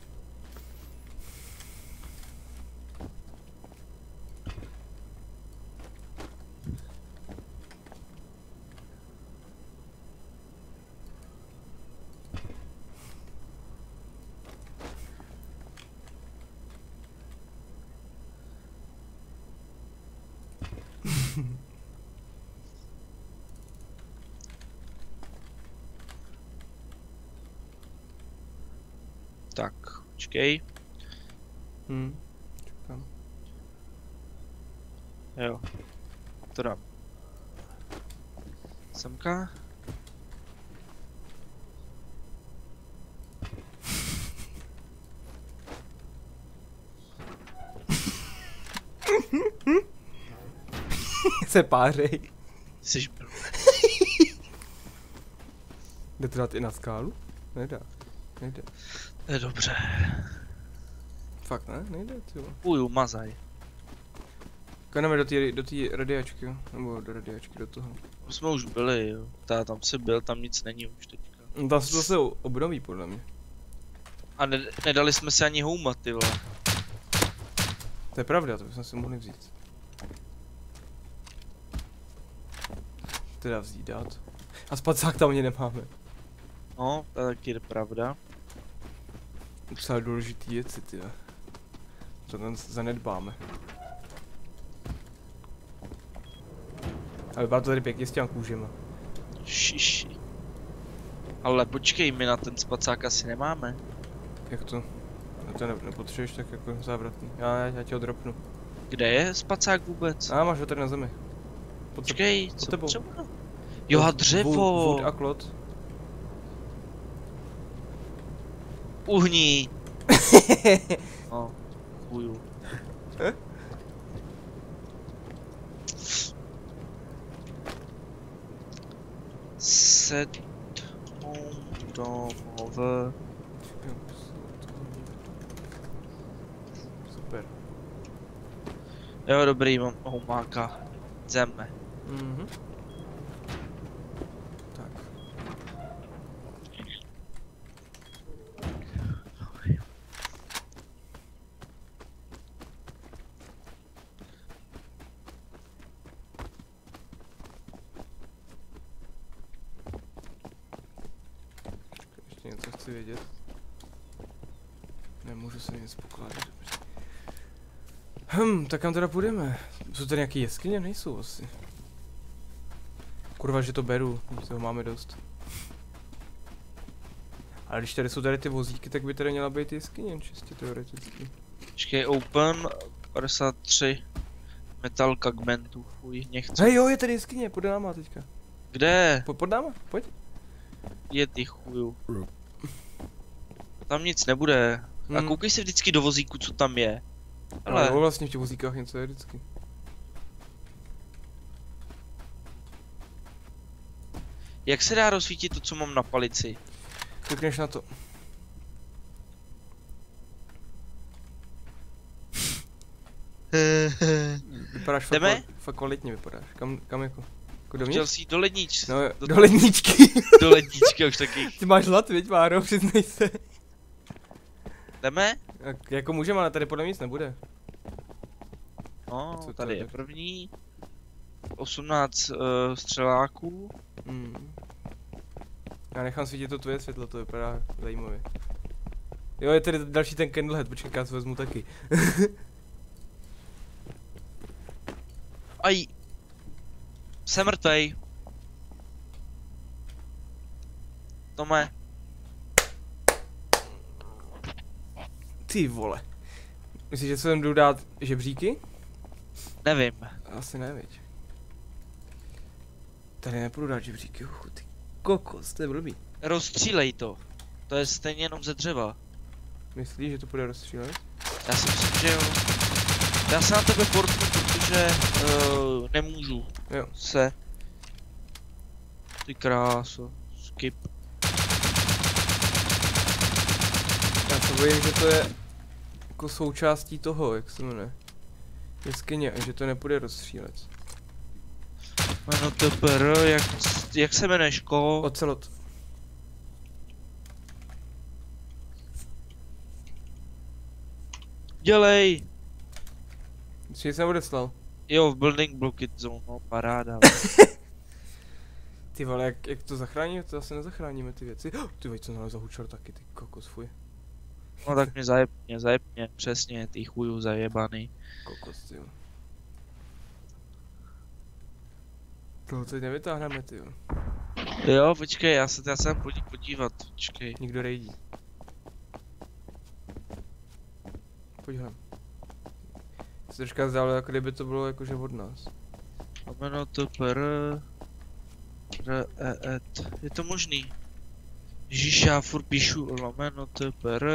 Tak, počkej. Hm, čekám. Jo. To dám. Semka. Se pářej. Jsi blbý. Jde to dát i na skálu? Nedá. Nejde. Je dobře. Fakt ne? Nejde, tyjo. Uju, mazaj. Jdeme do té do té radiačky, jo? Nebo do radiačky, do toho. Už jsme už byli, jo. Ta, tam si byl, tam nic není už teďka. No, tam se to zase obnoví, podle mě. A ne, nedali jsme si ani houma, ty vole. To je pravda, to bychom si mohli vzít. Teda vzít dát. A spacák tam ani nemáme. No, to je taky pravda. Docela důležitý věci, tyjo. To tam zanedbáme. Ale vypadá to tady pěkně s těm kůžema. Šiši. Ale počkej, my na ten spacák asi nemáme. Jak to? A to ne nepotřebuješ tak jako závratný. Já, já, já tě ho dropnu. Kde je spacák vůbec? A máš ho tady na zemi. Pod Počkej, pod co tebou. potřebuji? Jo, a dřevo! Wood a klot. Uhní! No, chuju. Set home domov. Super. Jo, dobrý, mám homáka. Jdeme. Mhm. Tak. Ještě něco chci vědět. Nemůžu se nic pokládat. Hm, tak kam teda půjdeme? Jsou tady nějaký jeskyně? Nejsou asi. Kurva, že to beru, když toho máme dost. Ale když tady jsou tady ty vozíky, tak by tady měla být jeskyně, čistě teoreticky. Počkej, open padesát tři metal kagmentu, fuj, nechci. Hej jo, je tady jeskyně, pod náma teďka. Kde? Po, pod náma, pojď. Je ty chuju. Tam nic nebude. A Hmm. koukej se vždycky do vozíku, co tam je. Ale Ale vlastně v těch vozíkách něco je vždycky. jak se dá rozsvítit to, co mám na palici? Klikneš na to. Vypadáš fakt, Jdeme? kval- fakt kvalitně vypadáš. Kam, kam jako? Jako Chtěl dovnitř? jsi jít do lednič. No, do, do ledničky. do ledničky už taky. Ty máš hlad, viď, Máro, přiznej se. Jdeme? Jak, jako můžeme, ale tady podle mě nic nebude. No, Co to tady je je tak? první. osmnáct uh, střeláků. Hmm. Já nechám svítit to tvoje světlo, to vypadá zajímavě. Jo, je tady další ten candlehead, počkej, já si vezmu taky. Aj. Jsem mrtvej. Tome. Ty vole. Myslíš, že se sem jdu dát žebříky? Nevím. Asi ne, viď. Tady nepůjdu dát žebříky, uchu, ty kokos, to je blbý. Rozstřílej to. To je stejně jenom ze dřeva. Myslíš, že to půjde rozstřílet? Já si myslím, že jo. Já se na tebe portnu, protože uh, nemůžu Jo. se. Ty kráso. Skip. Já se bojím, že to je jako součástí toho, jak se jmenuje. Jeskyně, a že to nepůjde rozstřílet. Jméno T P R, jak, jak se jmenuješ, ko? Ocelot. Dělej! Ještě jsem odeslal. Jo, v building blockade zone, no paráda. Ty vole, jak, jak to zachráníme, to asi nezachráníme ty věci. Oh, ty vole, co nám zahučal taky, ty kokos, fuj. No tak mě zajeb mě, zajeb mě, přesně, ty chuju zajebaný. Kokos, ty jo. Toho teď nevytáhneme, ty jo. Jo, počkej, já se, já se tam podí, podívat, počkej. Nikdo rejdí. Pojď hlem. Se troška zdálo, jako kdyby to bylo jakože od nás. Jméno T P R... R E E T. Je to možný? Ježíš, já furt píšu lomeno T P R...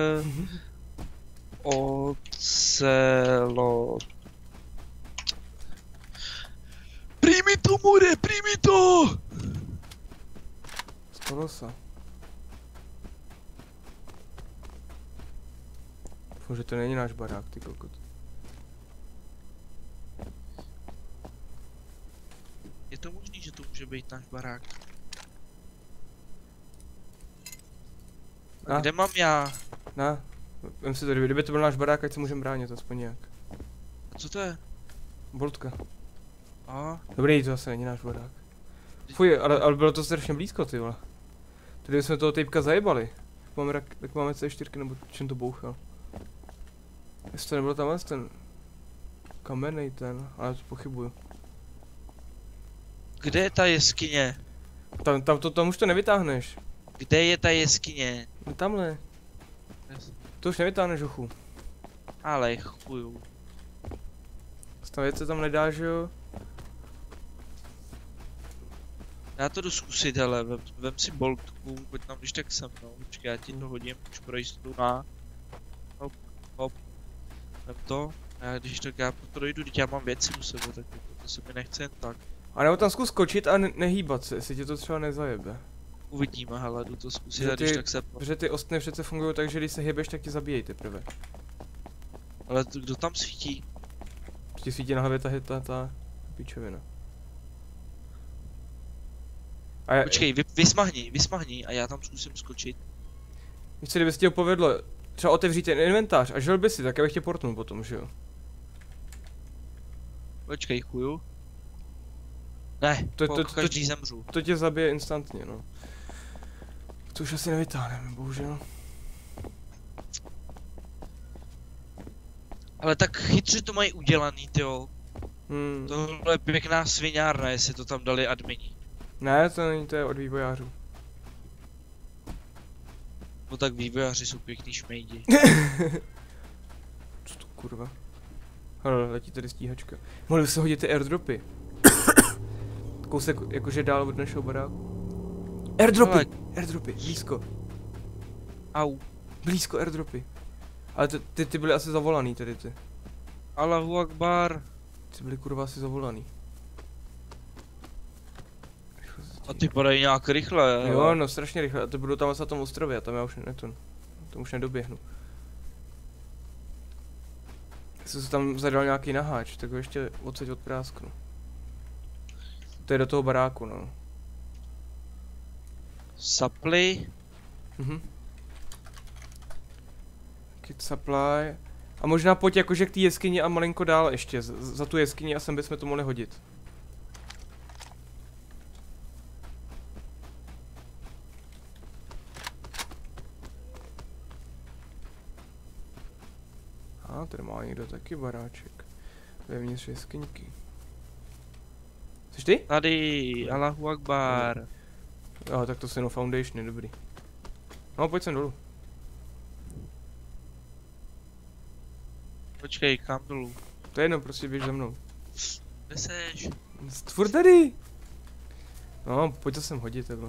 Ocelot... Přijmi to, more, přijmi to! Stalo se. Doufám, že to není náš barák, ty kokot. Je to možný, že to může být náš barák? A A? kde mám já? Na, vem si to, kdyby to byl náš barák, ať se můžeme bránit, aspoň nějak. A co to je? Boltka. A? Dobrý, to asi není náš barák. Fuj, ale, ale bylo to strašně blízko, ty vole. Tady jsme toho typka zajebali. Máme rak, tak máme C čtyři nebo čím to bouchal. Jestli to nebylo tam ten kamenej ten, ale to pochybuju. Kde je ta jeskyně? Tam, tam to, tam už to nevytáhneš. Kde je ta jeskyně? No tamhle. To už nevytáhneš, ochu. Ale chuju. Stavět se tam nedá, že jo? Já to jdu zkusit, hele, vem, vem si boltku, pojď tam když tak se mnou, počkej, já ti to hodím, už pro jistotu na. Hop, hop. Vem to, a já když tak já projdu, teď já mám věci u sebe, tak to se mi nechce jen tak. A nebo tam zkus skočit a ne nehýbat se, jestli tě to třeba nezajebe. Uvidíme, hele, jdu to zkusit Že a když ty- tak se... Protože ty ostny přece fungují tak, že když se hybeš, tak tě zabíjejí teprve. Ale t- kdo tam svítí? Ti svítí na hlavě ta, ta, ta pičovina. A já, Počkej, vy, vysmahni, vysmahni a já tam zkusím skočit. víš co, kdyby se ti to povedlo, třeba otevřít ten inventář a žil by si, tak já bych tě portnul potom, že jo? Počkej, chuju. Ne, To- to, to- to, to- každý zemřu. To tě zabije instantně, no. To už asi nevytáhneme, bohužel. Ale tak chytře to mají udělaný, tyjo. Hmm. Tohle je pěkná sviňárna, jestli to tam dali admini. Ne, to není, to je od vývojářů. No tak vývojáři jsou pěkný šmejdi. Co to kurva? Hele, letí tady stíhačka. Mohli by se hodit ty airdropy. Kousek jakože dál od našeho baráku. Airdropy! Hele. Airdropy, blízko. Au. Blízko airdropy. Ale ty, ty, ty byly asi zavolaný tady ty. Allahu Akbar. Ty byly kurva asi zavolaný. Rychle se A ti- ty padají nějak rychle. Jo, no strašně rychle. A to budou tam asi na tom ostrově a tam já už ne, to, tam už nedoběhnu. Jestli se tam zadal nějaký naháč, tak ho ještě odsaď odprásknu. To je do toho baráku, no. Saply. Mhm. Kit supply. A možná pojď jakože k té jeskyni a malinko dál ještě, z- za tu jeskyni a sem bychom to mohli hodit. A tady má někdo taky baráček. Vevnitř jeskyňky. Jsi ty? Tady. Allahu Akbar. Jo, tak to jsou jenom foundationy, dobrý. No, pojď sem dolů. Počkej, kam dolů? To je jedno, prostě běž za mnou. Kde seš? Stvor tady! No, pojď to sem hodit, takhle.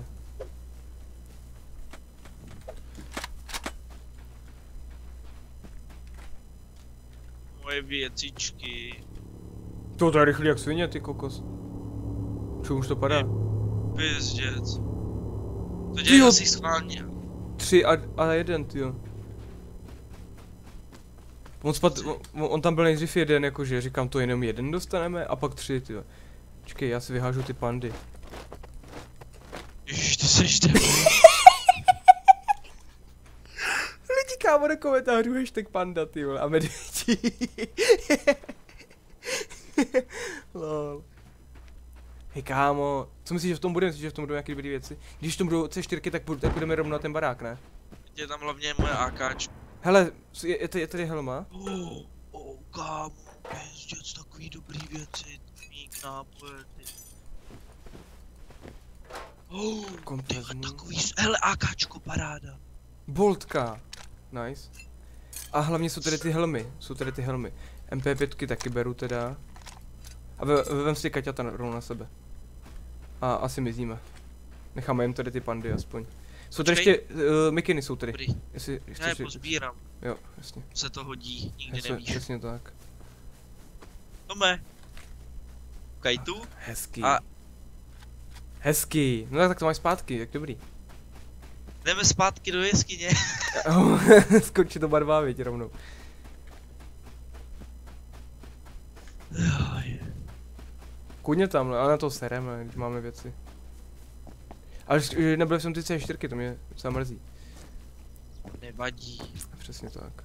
Moje věcičky. To je rychlý jak svině, ty kokos. Čo už to padá? Pizděc. To dělají asi schválně. Tři a, a jeden, tyjo. On, spad, on, on tam byl nejdřív jeden, jakože říkám to jenom jeden dostaneme a pak tři, tyjo. Čekej, já si vyhážu ty pandy. Ježiš, ty seš debil. Lidi, kámo, do komentářů hashtag panda, ty vole, a medvědí. Lol. Hej kámo, co myslíš, že v tom bude? Myslíš, že v tom budou nějaké dobré věci? Když v tom budou C čtyři, tak, tak půjdeme rovnou na ten barák, ne? Je tam hlavně moje AKčko. Hele, je, je, je tady helma? Oh, oh, kámo, pizděc, takový dobrý věci. Mít nápoje, ty. Oh, tyhle, takový, hele, AKčko, paráda. Boltka. Nice. A hlavně jsou tady ty helmy, jsou tady ty helmy. M P pět taky beru teda. A ve, vem si kaťata rovnou na sebe. A asi mizíme. Necháme jen tady ty pandy aspoň. Jsou tady ještě, uh, mikiny jsou tady. Dobrý. Jestli, jestli Já je si... pozbírám. Jo, jasně. Se to hodí, nikdy Jasně, nevíš. jasně tak. Tome. Koukaj tu. Hezký. A Hezký. No tak to máš zpátky, jak dobrý. jdeme zpátky do jeskyně. Skončí to barvá, věď, rovnou. Kudně tam, ale na to sereme, když máme věci. Ale že nebyl jsem ty C čtyři, to mě zamrzí. Nevadí. Přesně tak.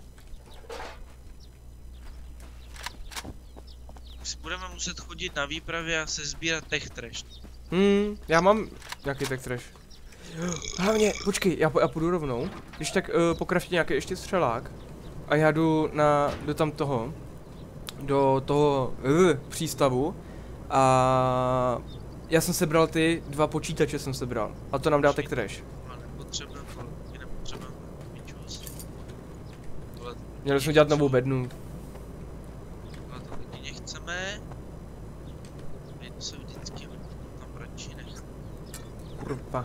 Už si budeme muset chodit na výpravě a se sbírat tech trash. Hmm, já mám nějaký tech trash. Hlavně, počkej, já, já půjdu rovnou. Když tak uh, pokraftí nějaký ještě střelák. A já jdu na, do tam toho. Do toho uh, přístavu. A já jsem sebral ty dva počítače jsem sebral. A to nám dá tech trash. Ale nepotřebujeme, ale nepotřebujeme ničos. Měli jsme dělat novou bednu. Ale to taky nechceme. My to se vždycky tam radši nechá. Kurva.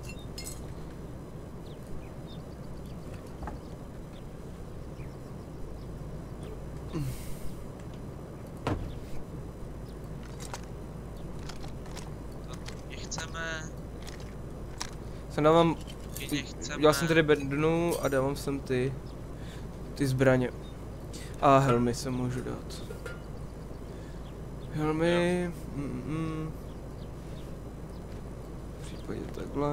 Nechceme. Se dávám, Nechceme. já jsem tady bednu a dávám sem ty, ty zbraně. A helmy se můžu dát. Helmy, mm, mm. V případě takhle.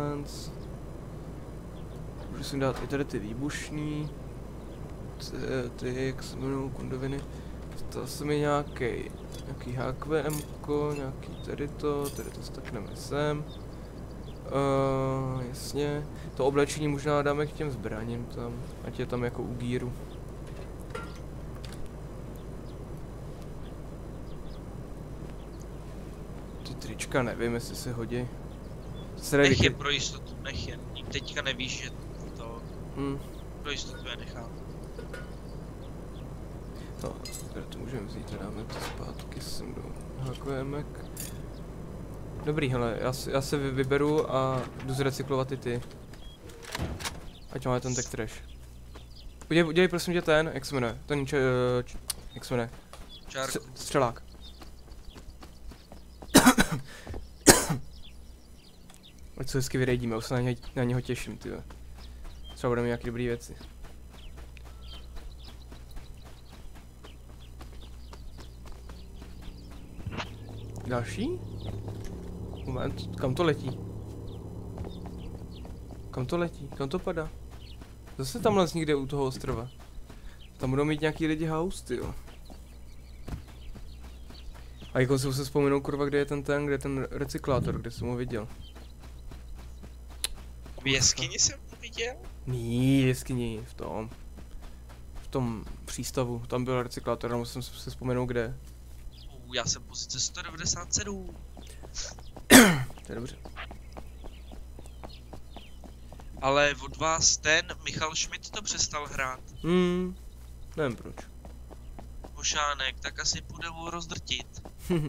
Můžu si dát i tady ty výbušní. Ty, ty jak se jmenou kundoviny. Stal se mi nějaký, nějaký H Q M ko, nějaký tady to, tady to stakneme sem. Uh, jasně, to oblečení možná dáme k těm zbraním tam, ať je tam jako u gíru. Ty trička nevím, jestli se hodí. Nech je pro jistotu, nech je. Teďka nevíš, že to... Hmm. Pro jistotu je nechám. No, tady to můžeme vzít, dáme to zpátky sem do hákojemek. Dobrý, hele, já, já se vyberu a jdu zrecyklovat i ty. Ať máme ten tech trash. Udělej, udělej prosím tě ten, jak se jmenuje, ten č, č, jak se jmenuje? Čárku. Střelák. Ať se hezky vyrejdíme, už se na, ně, na něho těším, tyhle. Třeba budeme nějaký dobrý věci. Další? Moment, kam to letí? Kam to letí? Kam to padá? Zase tam les někde u toho ostrova. Tam budou mít nějaký lidi house, tyjo. A jako se vzpomenout, kurva, kde je ten ten, kde je ten recyklátor, kde jsem ho viděl. V jeskyni jsem to viděl? Ní, v jeskyni, v tom. V tom přístavu, tam byl recyklátor, ale musím se vzpomenout kde. Uh, já jsem pozice sto devadesát sedm. To je dobře. Ale od vás ten Michal Schmidt to přestal hrát. Hmm, nevím proč. Mošánek, tak asi půjde ho rozdrtit.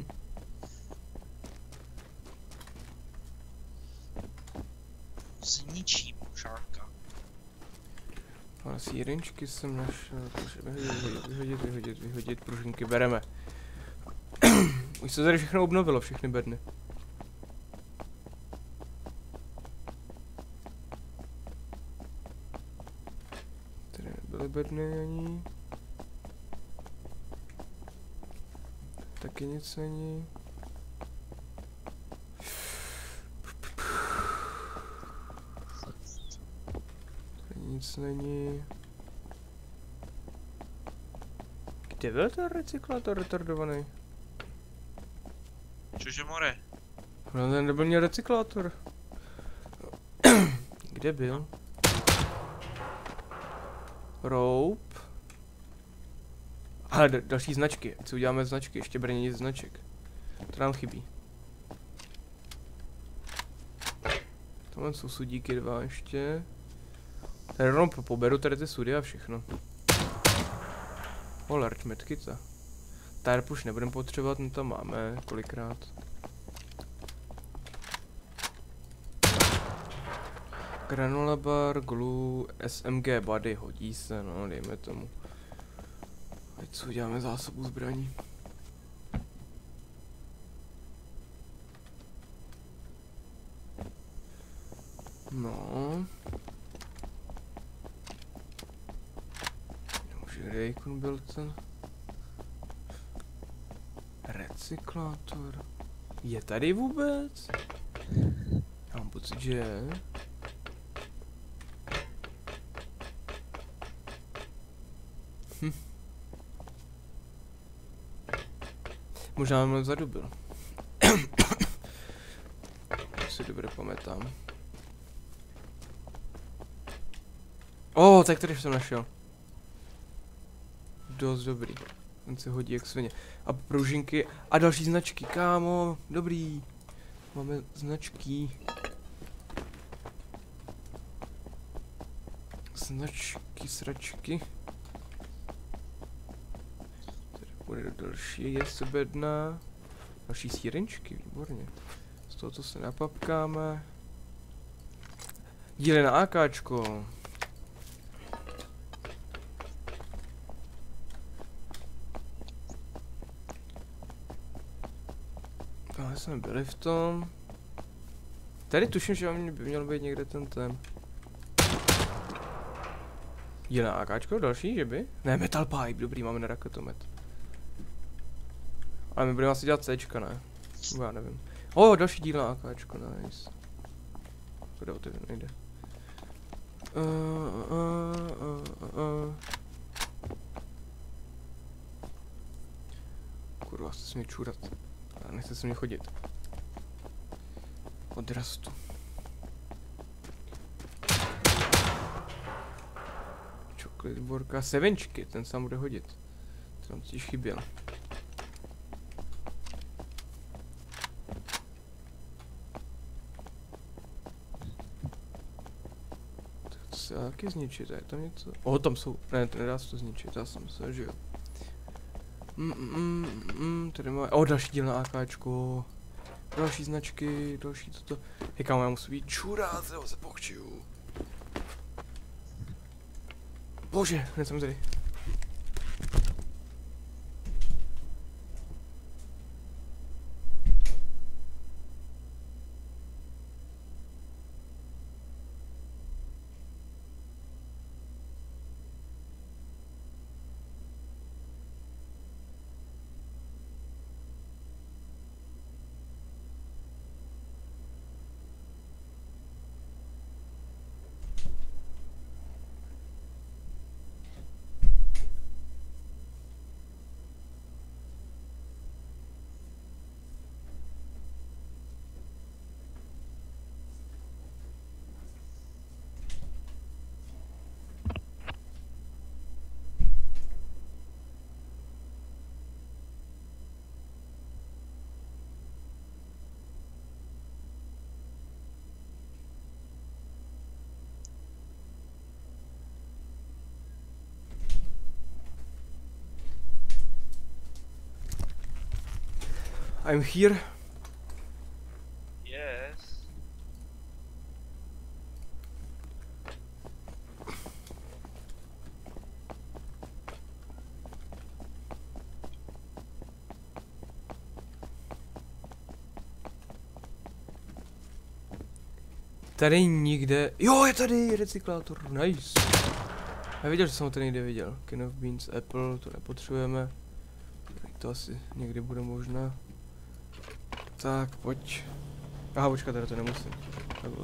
Zničí mošánka. Ale sírenčky jsem našel, takže vyhodit, vyhodit, vyhodit, vyhodit, pružinky bereme. Už se tady všechno obnovilo, všechny bedny. Tady nebyly bedny ani. Taky nic není. Tady nic není. Kde byl ten recyklátor retardovaný? Čože more? No ten nebyl měl recyklátor. Kde byl? Rope. Ale další značky, ať si uděláme značky, ještě brnění značek. To nám chybí. Tohle jsou sudíky dva ještě. Tady rovnou poberu tady ty sudy a všechno. O, large medkita. Tarp už nebudeme potřebovat, no to máme kolikrát. Granola bar, glue, S M G body, hodí se, no, dejme tomu. Ať si uděláme zásobu zbraní. No. Už Raycon byl ten recyklátor. Je tady vůbec? Já mám pocit, že je. Hm. Možná mám vzadu byl. Si dobře pamatám. O, tak tady jsem našel. Dost dobrý. Ten se hodí jak svině. A pružinky a další značky, kámo. Dobrý. Máme značky. Značky, sračky. Tady bude další, je sebedna. Další sírenčky, výborně. Z toho, co se napapkáme. Díly na AKčko. Ale jsme byli v tom. Tady tuším, že by měl být někde ten ten. Je na AKčko další, že by? Ne, metal pipe, dobrý, máme na raketomet. Ale my budeme asi dělat Cčka, ne? Nebo já nevím. O, další díl na AKčko, nice. Kde o ty nejde. Uh, uh, uh, uh. Kurva, chce se mě čůrat. A nechce se mě chodit. Odrastu. Chocolate borka, sevenčky, ten sám bude hodit. To nám totiž chyběl. Tak to se dá taky zničit, je tam něco? O, tam jsou, ne, to nedá se to zničit, já jsem se, že jo. Mm, mm, mm, tady máme, o, další díl na AKčko. Další značky, další toto. Hej kámo, já musím být čurát, já se pochčiju. Bože, hned jsem tady. I'm here. Yes. Tady nikde. Jo, je tady recyklátor, nice. Já viděl, že jsem ho tady někde viděl. Can of Beans, Apple, to nepotřebujeme. To asi někdy bude možné. Tak, pojď. Aha, počkat, tady to nemusím. Takhle.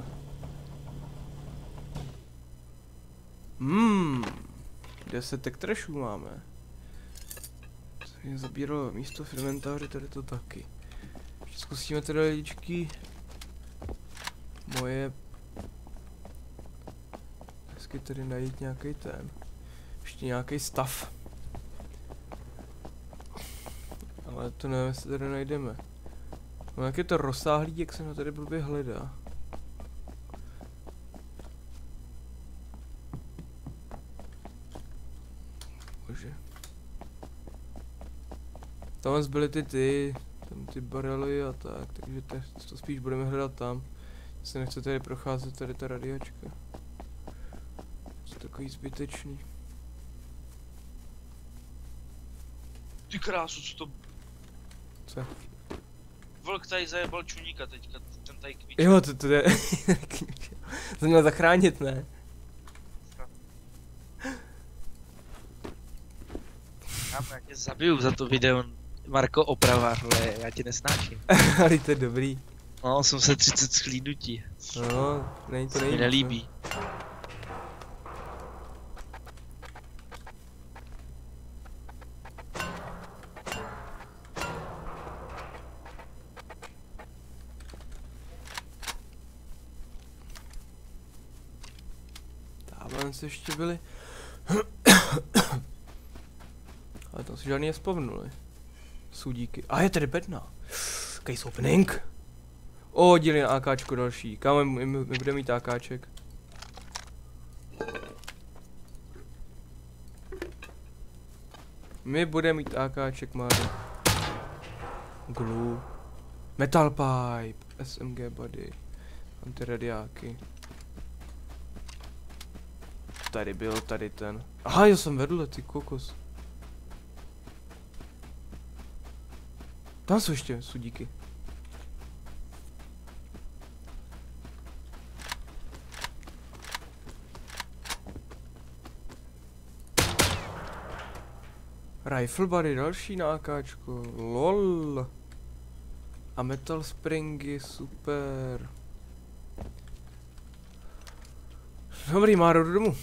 Hmm. deset tech trashů máme. To mě zabíralo místo v inventáři, tady to taky. Ještě zkusíme teda lidičky. Moje. Hezky tady najít nějaký ten. Ještě nějaký stav. Ale to nevím, jestli tady najdeme. No jak je to rozsáhlý, jak se na tady blbě hledá. Bože. Tam zbyly ty ty, tam ty barely a tak, takže to, to spíš budeme hledat tam. Se nechce tady procházet tady ta radiačka. To je takový zbytečný. Ty krásu, co to... Co? Vlk tady zajebal čuníka teďka, ten tady kvíč. Jo, to, to je... to měl zachránit, ne? Já tě zabiju za to video, Marko opravář, vole, já tě nesnáším. Ale to je dobrý. No, jsem se třicet schlídnutí. No, není to Se mi nejvíc, nelíbí. Tam se ještě byli. Ale tam si žádný nespomnuli. Sudíky. A je tady bedna. Case opening. O, díly na AKčko další. Kámo, my, my, my budeme mít AKček. My budeme mít AKček, Máro. Glue. Metal pipe. S M G body. Antiradiáky. Tady byl, tady ten. Aha, já jsem vedle, ty kokos. Tam jsou ještě sudíky. Rifle body, další na AKčko, lol. A metal springy, super. Dobrý, Máro, jdu domů.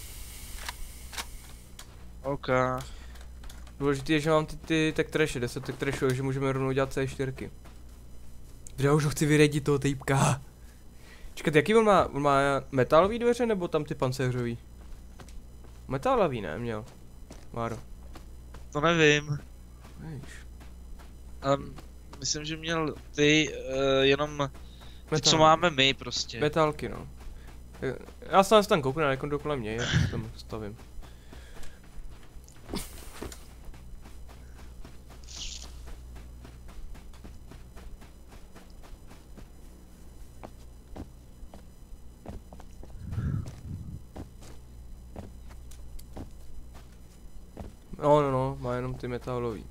OK. Důležitý je, že mám ty, ty tech trashy, deset tech trashů, že můžeme rovnou dělat C čtyři. Já už ho chci vyredit toho týpka. Čekat, jaký on má? On má metalový dveře nebo tam ty pancéřový? Metalový ne, měl. Máro. To nevím. Víš. Um, myslím, že měl ty uh, jenom ty, Metal. co máme my prostě. Metalky, no. Já se tam kouknu, jako dokolem mě, já se tam stavím. No, no, no, má jenom ty metalový.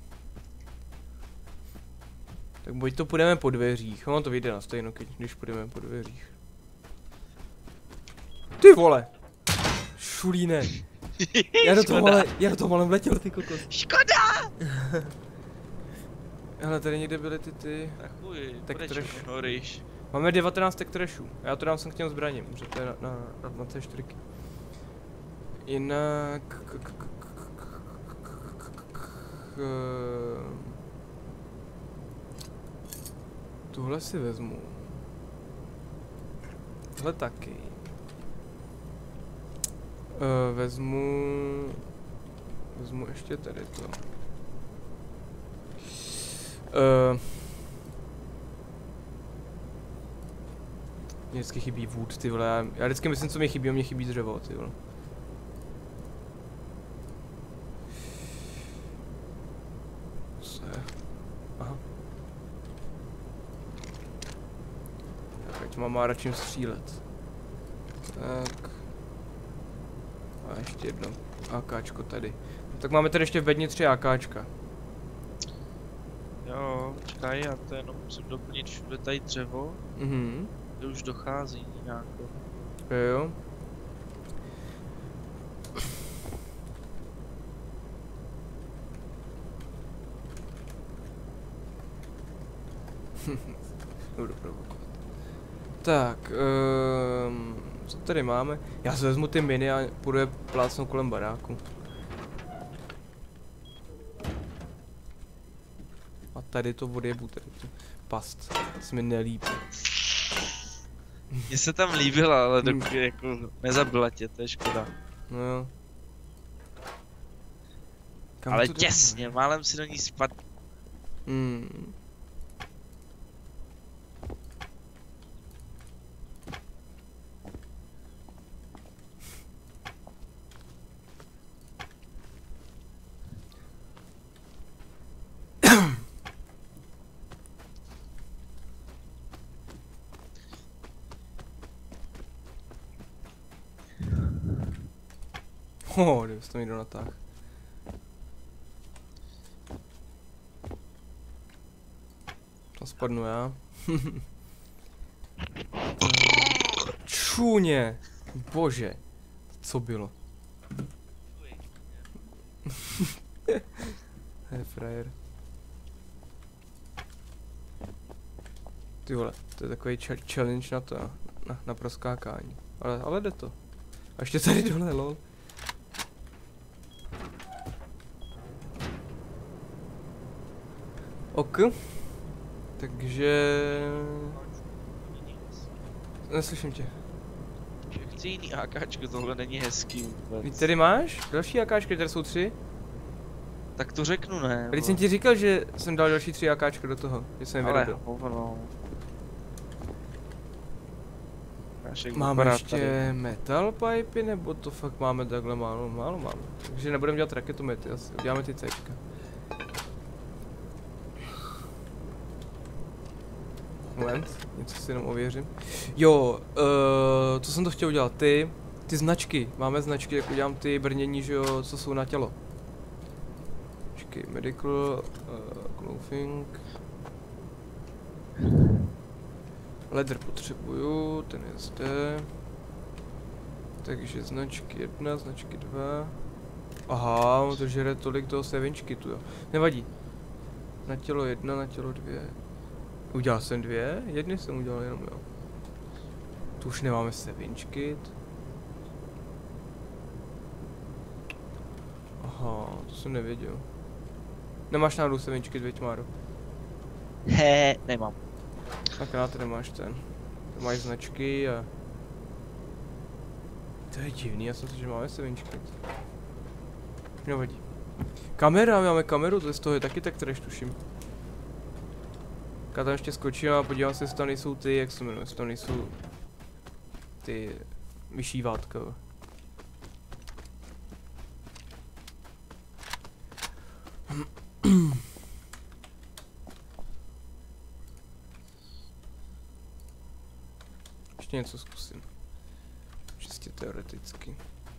Tak buď to půjdeme po dveřích, ono to vyjde na stejno, když půjdeme po dveřích. Ty vole! Šulíne! Já do toho ale, já do toho malem vletěl, ty kokos. Škoda! Hele, tady někde byly ty ty... Tak chuj, Tak proč trash. mě horíš? Máme devatenáct tech trashů. Já to dám sem k těm zbraním, že to je na, na, na, na C čtyři. Jinak... Tuhle si vezmu. Tohle taky. Uh, vezmu... Vezmu ještě tady to. Uh, Mně vždycky chybí wood, ty vole. Já, já vždycky myslím, co mi chybí, a mě chybí dřevo, ty vole. Co je? Aha. mám má čím střílet. Tak. A ještě jedno AKčko tady. No, tak máme tady ještě v bedně tři AKčka. Jo, počkej, já to jenom musím doplnit všude tady dřevo. Mhm. To už dochází nějako. Jo, jo. Budu provokovat. Tak, um, co tady máme? Já si vezmu ty miny a půjdu je plácnout kolem baráku. A tady to odjebu, tady to past, se mi nelíbí. Mně se tam líbila, ale dokud jako nezabila tě, to je škoda. No jo. Kam Ale to těsně, málem si do ní spadl. Hmm. Oh, kdybys to někdo natáhl. To spadnu já. Čuně! Bože! Co bylo? Hej, frajer. Ty vole, to je takový challenge na to, na, na proskákání. Ale, ale jde to. A ještě tady dole, lol. Ok. Takže... Neslyším tě. Chci jiný AKčko, tohle není hezký vůbec. Víš, tady máš? Další AKčky, tady jsou tři? Tak to řeknu, ne? Když jsem ti říkal, že jsem dal další tři AKčka do toho, že jsem je vyrobil. hovno. Máme ještě metal pipey, nebo to fakt máme takhle málo? Málo máme. Takže nebudeme dělat raketomety asi, uděláme ty Cčka. Moment, něco si jenom ověřím. Jo, uh, co jsem to chtěl udělat, ty, ty značky, máme značky, jak udělám ty brnění, že jo, co jsou na tělo. Počkej, medical, uh, clothing. Leather potřebuju, ten je zde. Takže značky jedna, značky dva. Aha, to žere tolik toho sevinčky tu jo. Nevadí. Na tělo jedna, na tělo dvě. Udělal jsem dvě? Jedny jsem udělal jenom jo. Tu už nemáme sevinčky. Aha, to jsem nevěděl. Nemáš náhodou sevinčky, dvě Máro? He, nemám. Tak na to nemáš ten. To máš značky a... To je divný, já jsem si, že máme sevinčky. Nevadí. Kamera, máme kameru, to z toho je taky tak trash, tuším. Já tam ještě skočím a podívám se, jestli tam nejsou ty, jak se jmenují, jestli tam nejsou ty vyšívátka. Ještě něco zkusím. Čistě teoreticky.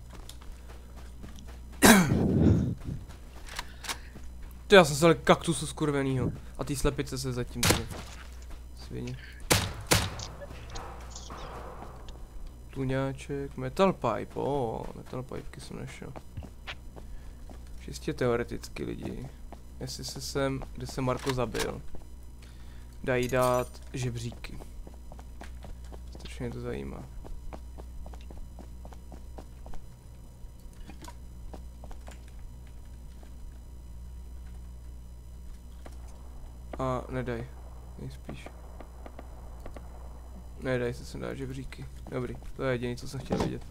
To já jsem se ale kaktusu skurvenýho. A ty slepice se zatím tady. Svině. Tuňáček, metal pipe, o, metal pipky jsem našel. Čistě teoreticky lidi. Jestli se sem, kde se Marko zabil, dají dát žebříky. Strašně mě to zajímá. A nedaj, nejspíš. Nedaj se sem dát žebříky. Dobrý, to je jediný, co jsem chtěl vidět.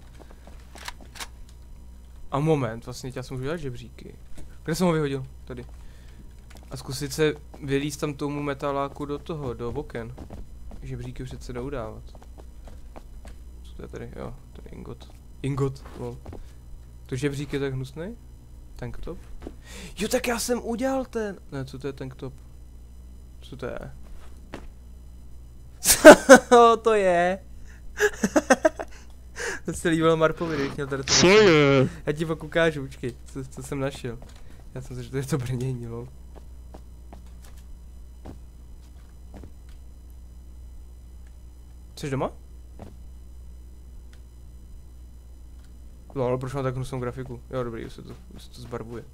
A moment, vlastně já jsem můžu dát žebříky. Kde jsem ho vyhodil? Tady. A zkusit se vylíst tam tomu metaláku do toho, do oken. Žebříky přece jdou dávat. Co to je tady? Jo, to je ingot. Ingot, lol. To žebřík je tak hnusný? Tanktop? Jo, tak já jsem udělal ten. Ne, co to je tanktop? Co to je? To je. To se líbilo Marpovi, kdybych měl tady to. Co je? Já ti pak ukážu, počkej, co, co jsem našel. Já jsem si, že to je to brnění, lol. Jsi doma? Lol, proč mám tak hnusnou grafiku? Jo, dobrý, už se to, už se to zbarvuje.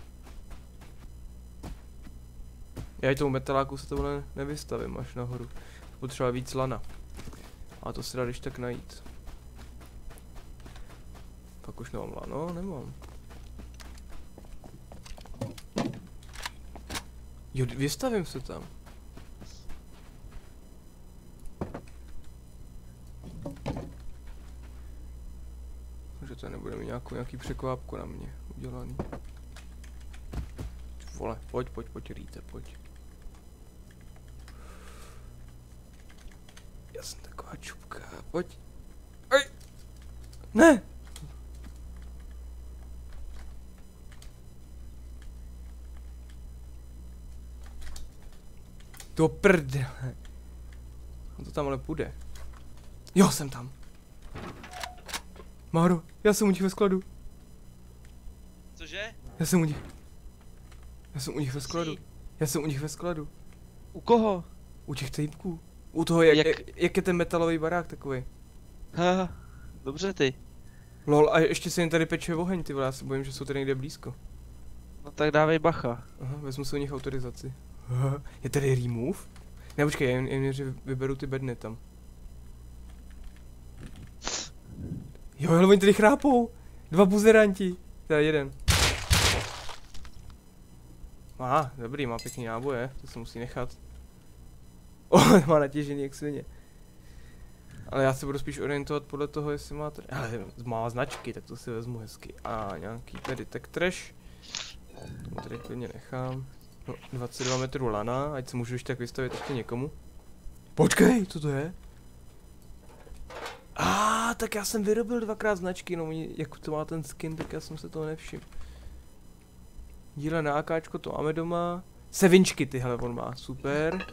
Já i tomu metaláku se to ne, nevystavím až nahoru. Potřeba víc lana. A to se dá když tak najít. Pak už nemám lano, nemám. Jo, vystavím se tam. Že to nebude mít nějakou, nějaký překvápko na mě udělaný. Vole, pojď, pojď, pojď, rýte, pojď. Já jsem taková čupka, pojď. Ej! Ne! Do prdele. On to tam ale půjde. Jo, jsem tam. Máro, já jsem u nich ve skladu. Cože? Já jsem u nich. Já jsem u nich ve skladu. Já jsem u nich ve skladu. U koho? U těch týpků. U toho, jak, Jak- jak, jak je ten metalový barák takový. Haha, dobře ty. Lol, a ještě se jim tady peče oheň, ty vole, já se bojím, že jsou tady někde blízko. No tak dávej bacha. Aha, vezmu si u nich autorizaci. Aha, je tady remove? Ne, počkej, já jim, jim že vyberu ty bedny tam. Jo, ale oni tady chrápou. Dva buzeranti. Teda jeden. Má, dobrý, má pěkný náboje, to se musí nechat. Oh, má natěžený jak svině. Ale já se budu spíš orientovat podle toho, jestli má tady, ale má značky, tak to si vezmu hezky. A nějaký tady tak trash. To tady klidně nechám. No, dvacet dva metrů lana, ať se můžu ještě tak vystavit ještě někomu. Počkej, co to je? A ah, tak já jsem vyrobil dvakrát značky, no jak to má ten skin, tak já jsem se toho nevšiml. Díle na AKčko to máme doma. Sevinčky tyhle on má, super.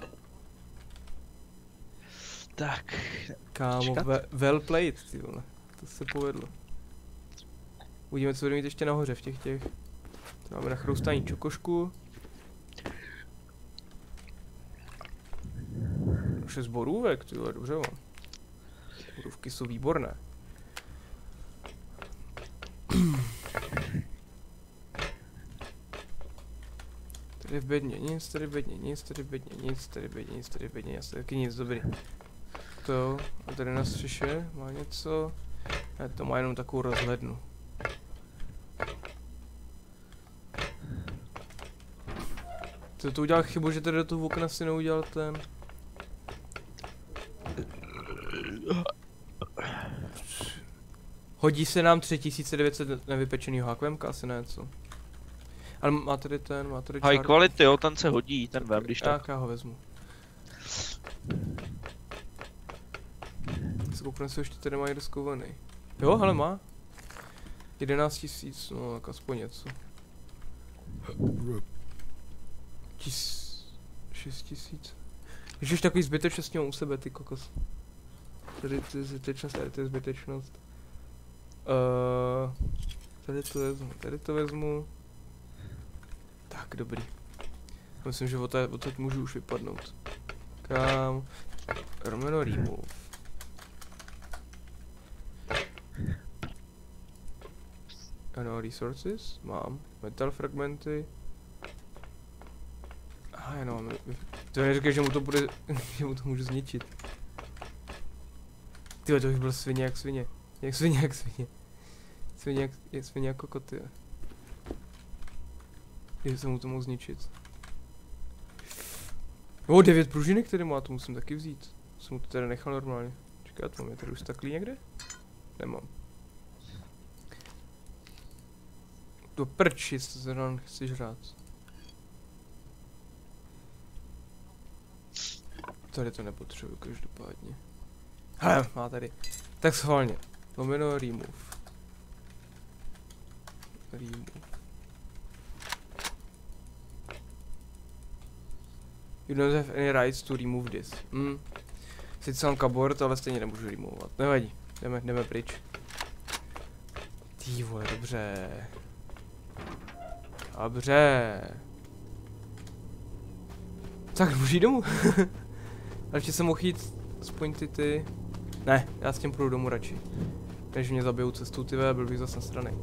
Tak. Kámo, ve, well played, ty vole. To se povedlo. Uvidíme, co budeme mít ještě nahoře v těch těch. To máme na chroustání čokošku. Šest borůvek, ty vole, dobře mám. Borůvky jsou výborné. Tady v bedně nic, tady v bedně nic, tady v bedně nic, tady v bedně nic, tady v bedně nic, taky nic, dobrý. To, a tady na střeše má něco, ne, to má jenom takovou rozhlednu. To, to udělal chybu, že tady do toho okna si neudělal ten. Hodí se nám tři tisíce devět set nevypečenýho hákvemka, asi ne, co? Ale má tady ten, má tady High čár... quality, jo, ten se hodí, ten vem, když tak. Tak, já ho vezmu. Se koukne se ještě tady má někdo skovaný. Jo, ale má. jedenáct tisíc, no tak aspoň něco. Tis... šest tisíc. Když už takový zbytečnost u sebe, ty kokos. Tady to je zbytečnost, tady to je zbytečnost. Uh, tady to vezmu, tady to vezmu. Tak, dobrý. Myslím, že odtud, odtud můžu už vypadnout. Kam? Romano remove. Ano, resources, mám. Metal fragmenty. Aha, já nemám. To neříkej, že mu to bude, že mu to můžu zničit. Tyhle, to bych byl svině jak svině. Jak svině jak svině. Svině jak, jak svině jako koty. Že se mu to mohl zničit. O, devět pružinek který má, to musím taky vzít. Jsem mu to teda nechal normálně. Čekat, mám je tady už staklý někde? Nemám. Do prči, co zrovna chci žrát. Tady to nepotřebuji každopádně. Hele, má tady. Tak schválně. Lomeno remove. Remove. You don't have any rights to remove this. Hmm. Sice mám kabort, ale stejně nemůžu removovat. Nevadí, jdeme, jdeme pryč. Ty vole, dobře. Dobře. Tak můžu jít domů. Radši jsem mohl jít aspoň ty ty. Ne, já s tím půjdu domů radši. Než mě zabijou cestou ty byl bych zase na strany.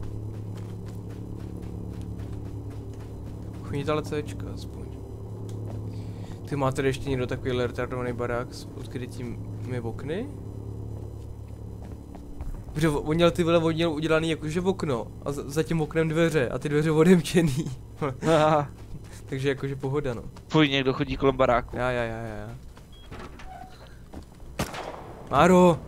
Chodí ale Cčka aspoň. Ty má tady ještě někdo takovýhle retardovaný barák s odkrytými okny? Protože on měl ty vole, on měl udělaný jakože okno a za, za tím oknem dveře a ty dveře odemčený. Takže jakože pohoda no. Pojď, někdo chodí kolem baráku. Já, já, já, já. Máro!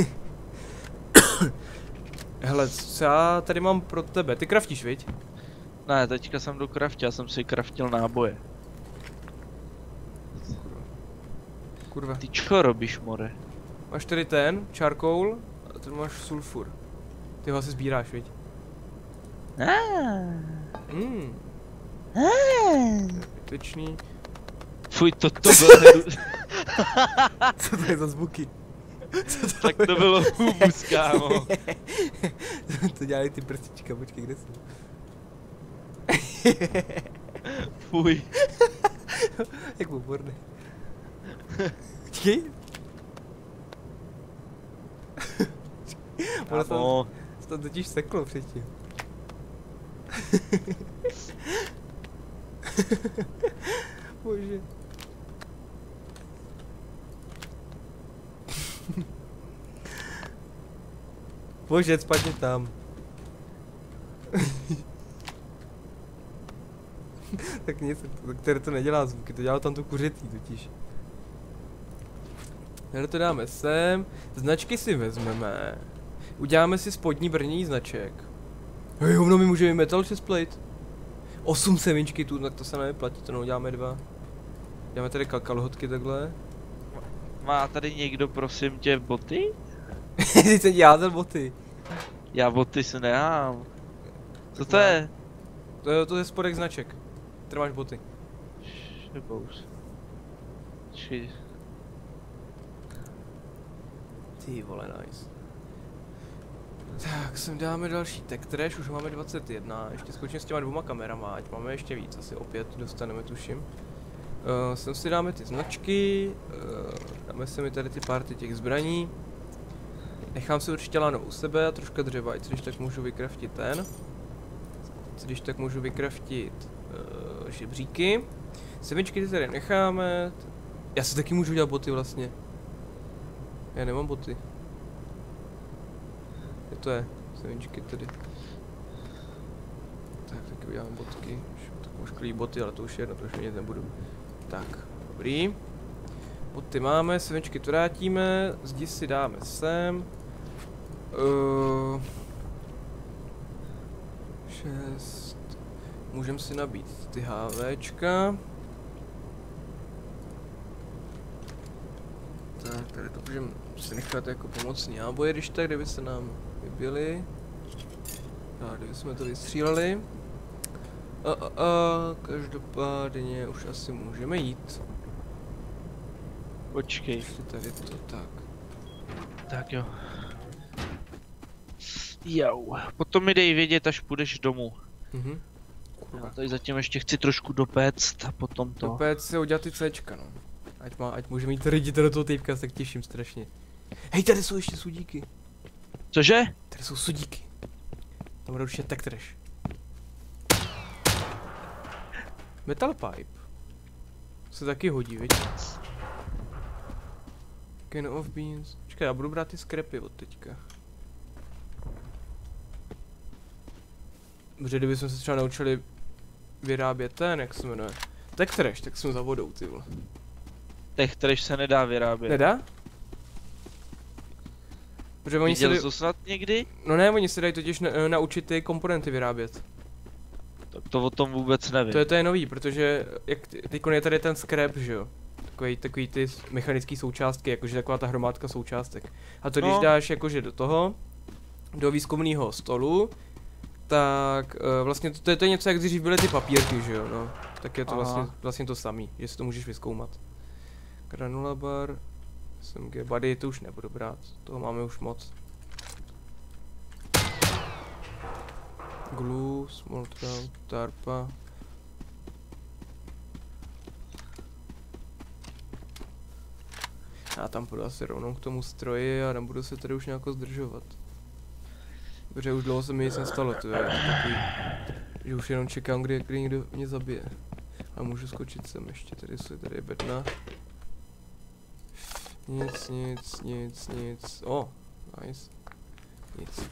Hele, co já tady mám pro tebe, ty kraftíš, viď? Ne, teďka jsem do krafti, já jsem si kraftil náboje. Kurva. Ty čo robíš, more? Máš tady ten, charcoal, a ten máš sulfur. Ty ho asi sbíráš, viď? Hmm. Tečný. Fuj, to to bylo. Co to je za zvuky? Co to Tak to bylo humus, kámo. To dělají ty prstička, počkej, kde jsou? Fuj. Jak oborný. Počkej. Ono Kámo. se tam totiž seklo předtím. Bože. Bože, spadni tam. Tak nic, které to nedělá zvuky, to dělá tam tu kuřetí totiž. Tady to dáme sem, značky si vezmeme. Uděláme si spodní brnění značek. Hej, hovno, my můžeme metal chestplate. Osm semínčky tu, tak to se nevyplatí, to neuděláme dva. Děláme tady kal kalhotky takhle. Má tady někdo, prosím tě, boty? Ty jsem ti házel boty. Já boty se nehám. Co to je? To je, to je spodek značek. Tady máš boty. Šebous. Či... Ty vole, nice. Tak, sem dáme další tech trash, už máme dvacet jedna, ještě skočím s těma dvouma kamerama, ať máme ještě víc, asi opět dostaneme, tuším. Uh, sem si dáme ty značky, uh, dáme se mi tady ty party těch zbraní. Nechám si určitě lano u sebe a troška dřeva, ať když tak můžu vykraftit ten. Když tak můžu vykraftit uh, žebříky. Semičky ty tady necháme. Já si taky můžu dělat boty vlastně. Já nemám boty. Je to je, semičky tady. Tak, taky udělám botky. Takovou šklý boty, ale to už je jedno, to už měnit nebudu. Tak, dobrý. Boty máme, semičky to vrátíme, zdi si dáme sem. Uh, šest. Můžeme si nabít ty HVčka. Tak, tady to můžeme si nechat jako pomocný náboje, když tak, kdyby se nám vybili. Tak, kdyby jsme to vystříleli. A, a, a, každopádně už asi můžeme jít. Počkej. Ještě tady to, tak. Tak jo. Jo, potom mi dej vědět, až půjdeš domů. Mhm. Já tady zatím ještě chci trošku dopéct a potom to. Dopéct si udělat ty Cčka, no. Ať, má, ať může mít ředitel do toho týpka, se tak těším strašně. Hej, tady jsou ještě sudíky. Cože? Tady jsou sudíky. Tam bude určitě tech trash. Metal pipe. Se taky hodí, viď? Can of beans. Počkej, já budu brát ty scrapy od teďka. Protože kdybychom se třeba naučili vyrábět ten, jak se jmenuje. Tech trash, tak jsme za vodou, ty vole. Tech trash se nedá vyrábět. Nedá? Protože oni se Viděl dají... jsi to snad někdy? No ne, oni se dají totiž na, naučit ty komponenty vyrábět. Tak to o tom vůbec nevím. To je, to je nový, protože jak teď je tady ten scrap, že jo? Takový, takový ty mechanické součástky, jakože taková ta hromádka součástek. A to když no. dáš jakože do toho, do výzkumného stolu, tak uh, vlastně to, to, je, to je něco, jak dřív byly ty papírky, že jo? No, tak je to vlastně, vlastně to samý, že si to můžeš vyzkoumat. Granula bar, S M G body to už nebudu brát, toho máme už moc. Glue, small trout, tarpa. Já tam půjdu asi rovnou k tomu stroji a nebudu se tady už nějak zdržovat. Protože už dlouho se mi nic nestalo, to je takový, že už jenom čekám, kdy, kdy někdo mě zabije. A můžu skočit sem ještě, tady jsou tady je bedna. Nic, nic, nic, nic. O, oh, nice. Nic.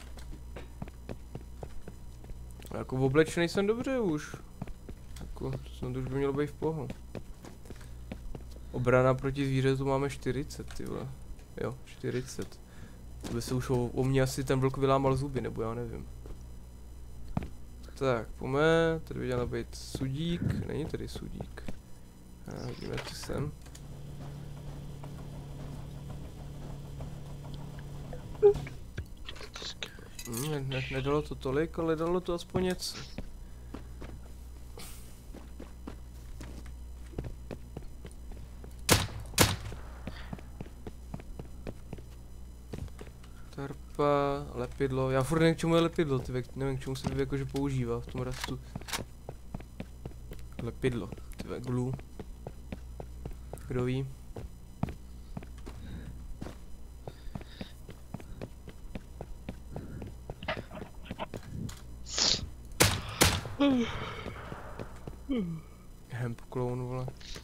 Jako oblečený jsem dobře už. Jako, to už by mělo být v pohu. Obrana proti zvířetu máme čtyřicet, ty vole. Jo, čtyřicet. To by se už o, o mě asi ten vlk vylámal zuby, nebo já nevím. Tak, pojďme, tady by měl být sudík, není tady sudík. A hodíme to sem. Hmm, ne, ne, nedalo to tolik, ale dalo to aspoň něco. Tarpa, lepidlo, já furt nevím, k čemu je lepidlo, ty nevím, k čemu se to jakože používá v tom rastu. Lepidlo, ty glue. Kdo ví? Hemp clone, vole.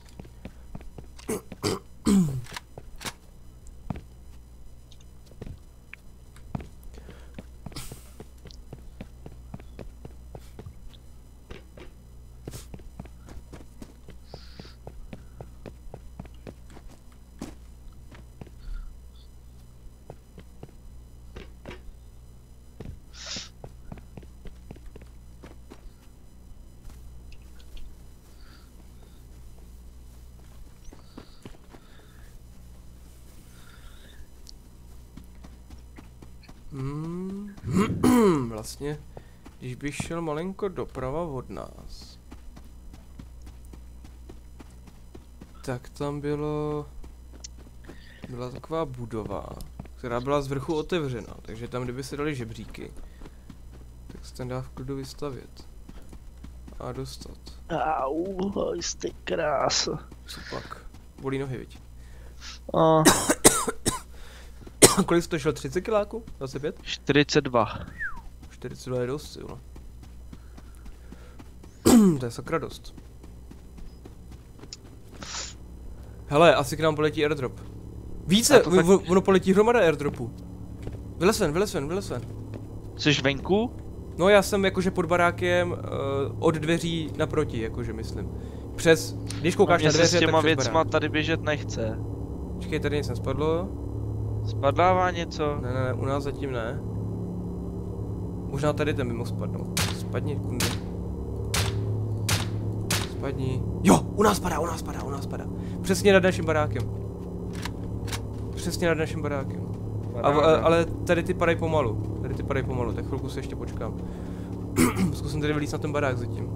Hmm. Vlastně, když bych šel malinko doprava od nás, tak tam bylo, byla taková budova, která byla z vrchu otevřena, takže tam kdyby se dali žebříky, tak se ten dá v klidu vystavět a dostat. Au, jste krása. Co pak? Bolí nohy, viď? A Kolik jsi to šel? třicet kiláků? dvacet pět? čtyřicet dva. čtyřicet dva je dost, jo. To je sakra dost. Hele, asi k nám poletí airdrop. Více, to tak... ono poletí hromada airdropů. Vylez ven, vylez ven, vylez ven. Jsi venku? No já jsem jakože pod barákem uh, od dveří naproti, jakože myslím. Přes, když koukáš no, na dveře, se s těma tak přes věcma barák. tady běžet nechce. Počkej, tady nic nespadlo. Spadlává něco? Ne, ne, ne, u nás zatím ne. Možná tady ten by mohl spadnout. Spadni, kunde. Spadni. Jo, u nás padá, u nás padá, u nás padá. Přesně nad naším barákem. Přesně nad naším barákem. A, a, ale tady ty padají pomalu. Tady ty padají pomalu, tak chvilku se ještě počkám. Zkusím tady vylízt na ten barák zatím.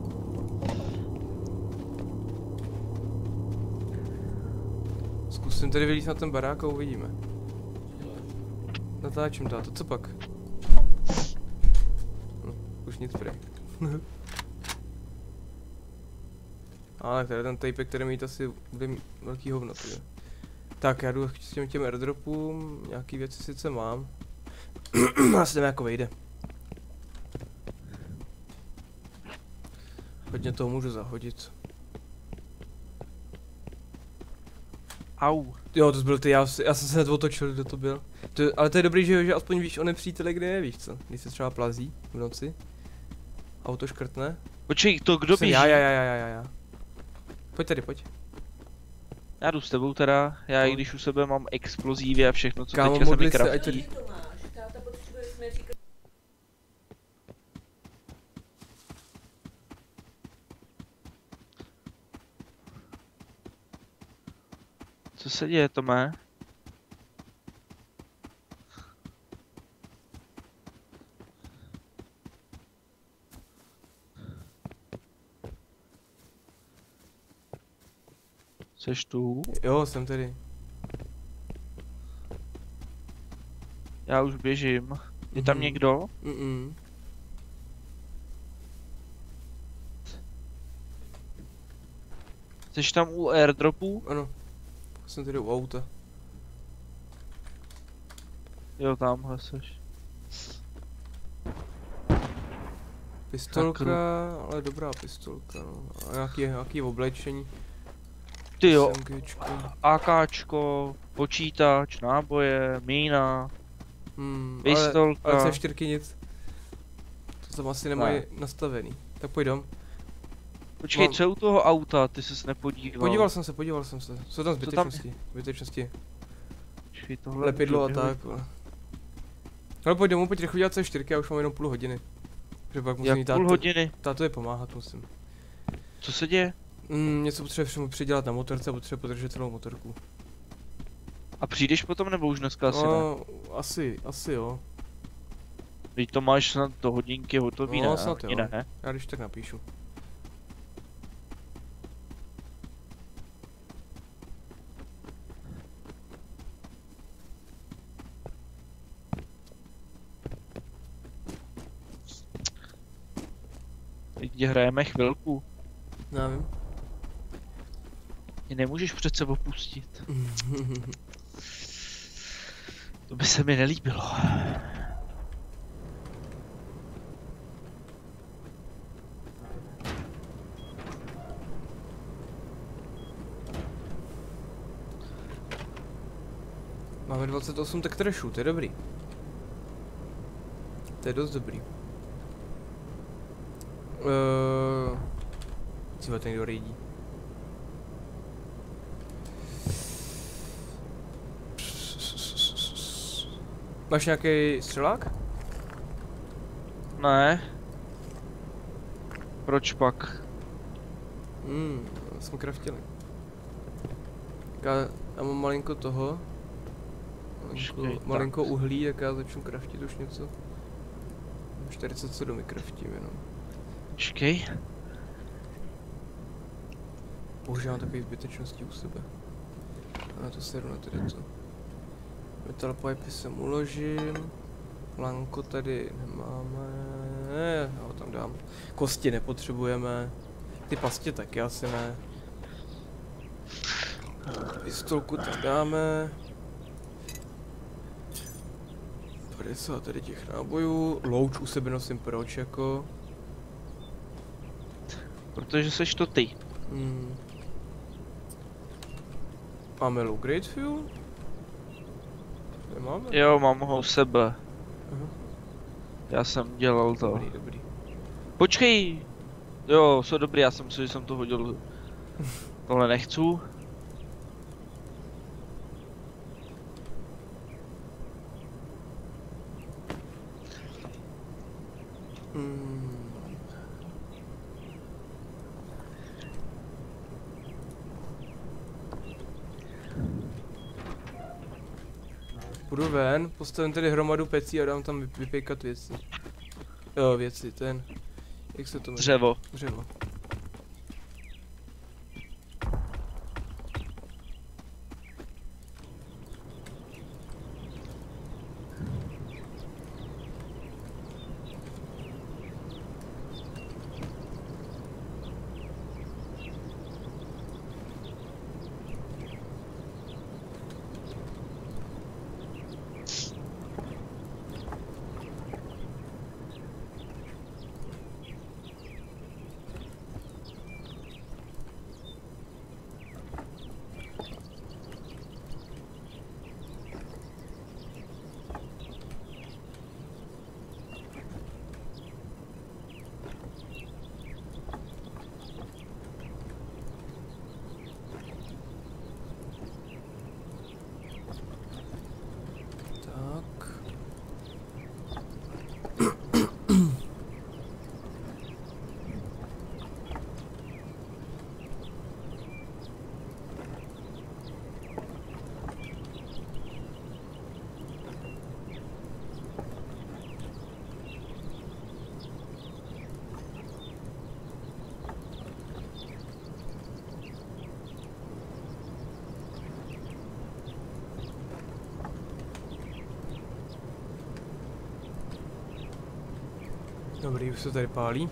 Zkusím tady vylízt na ten barák a uvidíme. Natáčím to, co pak? Hm, už nic prej. Ale tady ten tape, který mít asi bude mít velký hovno, tyjo. Tak já jdu s těm těm airdropům, nějaký věci sice mám. Asi jdeme jako vejde. Hodně toho můžu zahodit. Au. Jo, to byl ty, já, já jsem se hned otočil, kdo to byl. To, ale to je dobrý, že, že aspoň víš o nepřítele, kde je, víš co? Když se třeba plazí v noci. Auto škrtne. Počkej, to kdo běží? Já, já, já, já, já, já. Pojď tady, pojď. Já jdu s tebou teda, já i když u sebe mám explozívy a všechno, co Kámo, teďka se mi modli se, ať kraftí. tady... Co se děje, Tome? Seš tu? Jo, jsem tady. Já už běžím. Je tam Mhm. někdo? Mm-mm. Jsi tam u airdropu? Ano. Jsem tady u auta. Jo, tamhle seš. Pistolka, ale dobrá pistolka, no. A nějaký, nějaký oblečení. Ty jo, SMGčko. AKčko, počítač, náboje, mína, Hmm, ale, pistolka. ale C čtyři nic. To tam asi nemají nastavený. Tak půjdem. Počkej, mám- co je u toho auta? Ty ses nepodíval. Podíval jsem se, podíval jsem se. Jsou tam Co tam- zbytečnosti. Zbytečnosti. Počkej, tohle Lepidlo a můžu tak. Ale, ale pojď domů, pojď rychle dělat C čtyři, já už mám jenom půl hodiny. Že pak musím Jak jít půl tátu, hodiny? tátovi pomáhat musím. Co se děje? Mm, něco potřebuje přidělat na motorce a potřebuje podržet celou motorku. A přijdeš potom nebo už dneska asi ne? No, asi, asi jo. Teď to máš snad do hodinky hotový, No, ne? snad Ani jo. ne? Já když tak napíšu. Teď hrajeme chvilku. Já vím. Ty nemůžeš přece opustit. To by se mi nelíbilo. Máme dvacet osm tak trashů, to je dobrý. To je dost dobrý. Uh, Cíle ten kdo rejdí. Máš nějaký střelák? Ne. Proč pak? Hmm, jsme kraftili. Já, já mám malinko toho. Malinko, Počkej, malinko uhlí, tak já začnu kraftit už něco. čtyřicet sedm mi kraftím jenom. Počkej. Bohužel mám takový zbytečnosti u sebe. A na to seru na tady to. Metal pipey sem uložím. Planko tady nemáme. Já ho tam dám. Kosti nepotřebujeme. Ty pastě taky asi ne. Pistolku tam dáme. padesát tady těch nábojů. Louč u sebe nosím proč jako. Protože seš to ty. Hmm. Máme low grade fuel? Nemáme? Jo, mám ho u sebe. Aha. Já jsem dělal to. Dobrý, dobrý. Počkej! Jo, jsou dobrý, já jsem myslel, že jsem to hodil. Tohle nechci. Hmm. Půjdu ven, postavím tady hromadu pecí a dám tam vyp- vypěkat věci. Jo, věci, ten. Jak se to jmenuje? Dřevo. Dřevo. Dobrý, už se tady pálí.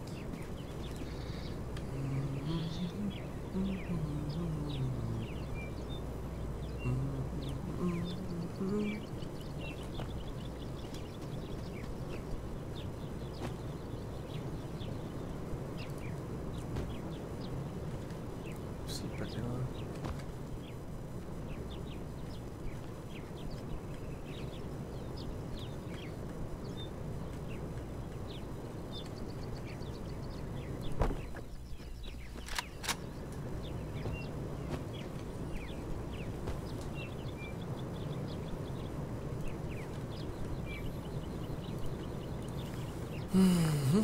Mhm.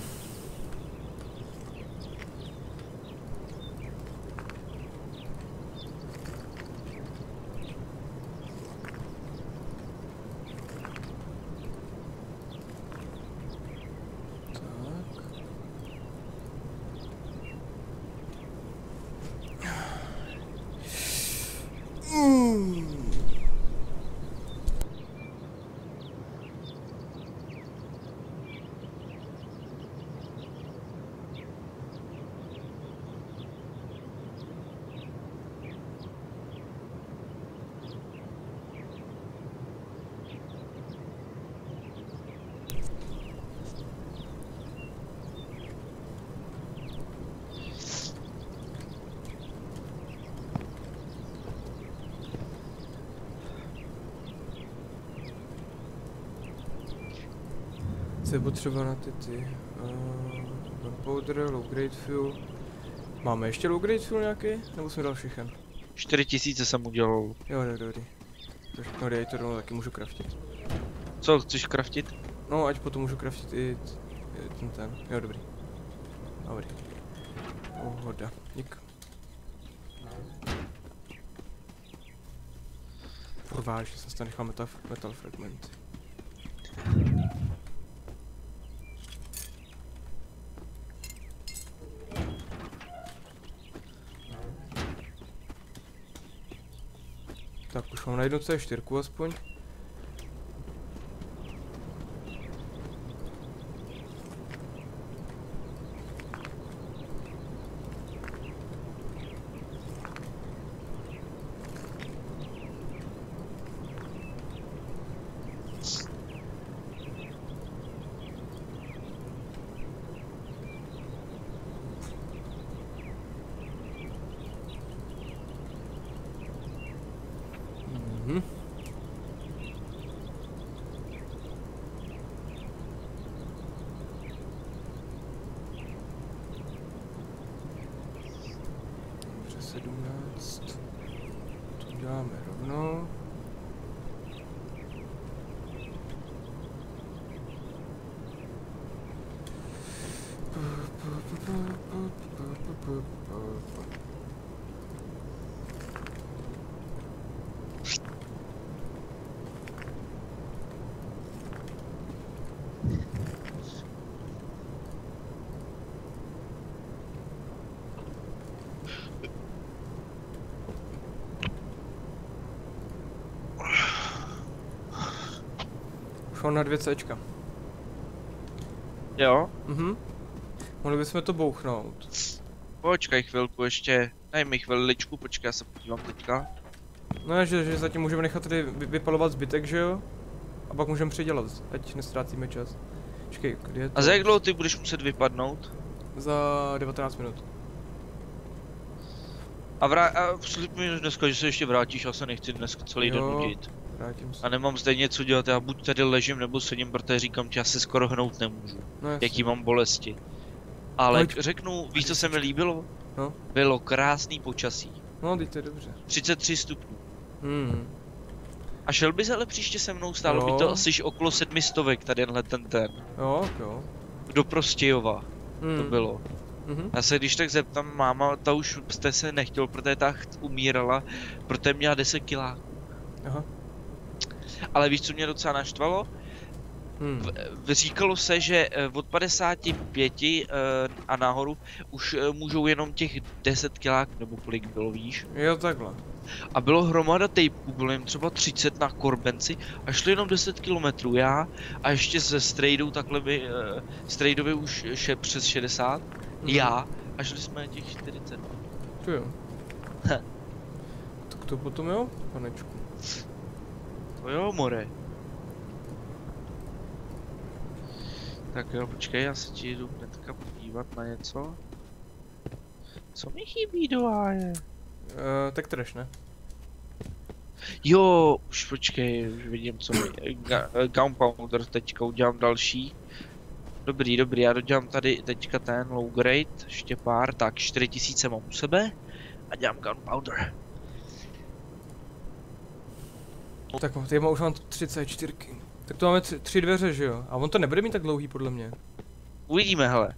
Co je potřeba na ty ty... Uh, powder, low grade fuel. Máme ještě low grade fuel nějaký? Nebo jsem dal všechen? čtyři tisíce jsem udělal. Jo, dobrý, dobrý. No dej to rovnou, taky můžu craftit. Co, chceš craftit? No, ať potom můžu craftit i ten ten. Jo, dobrý. Dobrý. Pohoda. Dík. Kurva, že jsem si tam nechal metal, metal fragment. Tak už mám na jednu C čtyři aspoň. Mhm. Dobře, sedmnáct. To dáme rovnou. Už mám na dvě Cčka. Jo? Mhm. Mohli bychom to bouchnout. Počkej chvilku ještě. Daj mi chviličku, počkej, já se podívám teďka. No, že, že zatím můžeme nechat tady vy, vypalovat zbytek, že jo? A pak můžeme předělat, ať nestrácíme čas. Počkej, kdy je to? A za jak dlouho ty budeš muset vypadnout? Za devatenáct minut. A, vrá- a slib mi dneska, že se ještě vrátíš, já se nechci dneska celý den Jo, nudit. vrátím se. A nemám zde něco dělat, já buď tady ležím nebo sedím, protože říkám ti, já se skoro hnout nemůžu. No, jasně. Jaký mám bolesti. Ale Pojď. řeknu, víš co se mi líbilo? No. Bylo krásný počasí. No, teď to je dobře. třicet tři stupňů. Hmm. A šel bys ale příště se mnou, stálo by Jo. to asi okolo sedmistovek, tadyhle ten ten. Jo, jo. Do Prostějova Hmm. to bylo. Mhm. Já se když tak zeptám, máma, ta už jste se nechtěl, protože ta cht- umírala, protože měla deset kiláků. Aha. Ale víš, co mě docela naštvalo? Hmm. V, říkalo se, že eh, od padesáti pěti eh, a nahoru už eh, můžou jenom těch deset kiláků, nebo kolik bylo, víš? Jo, takhle. A bylo hromada tejpů, bylo jim třeba třicet na korbenci a šli jenom deset kilometrů. Já a ještě ze strejdou takhle by, uh, strejdovi už še, přes šedesát, Hmm. já a šli jsme těch čtyřicet. To jo. Tak to potom jo, panečku. To jo, more. Tak jo, počkej, já se ti jdu hnedka podívat na něco. Co mi chybí do háje? Uh, tak trash, ne? Jo, už počkej, už vidím, co mi... Ga, Gunpowder teďka udělám další. Dobrý, dobrý, já dodělám tady teďka ten low grade, ještě pár, tak čtyři tisíce mám u sebe a dělám Gunpowder. Tak tady má, už mám třicet čtyři. Tak to máme tři, tři dveře, že jo? A on to nebude mít tak dlouhý, podle mě. Uvidíme, hele.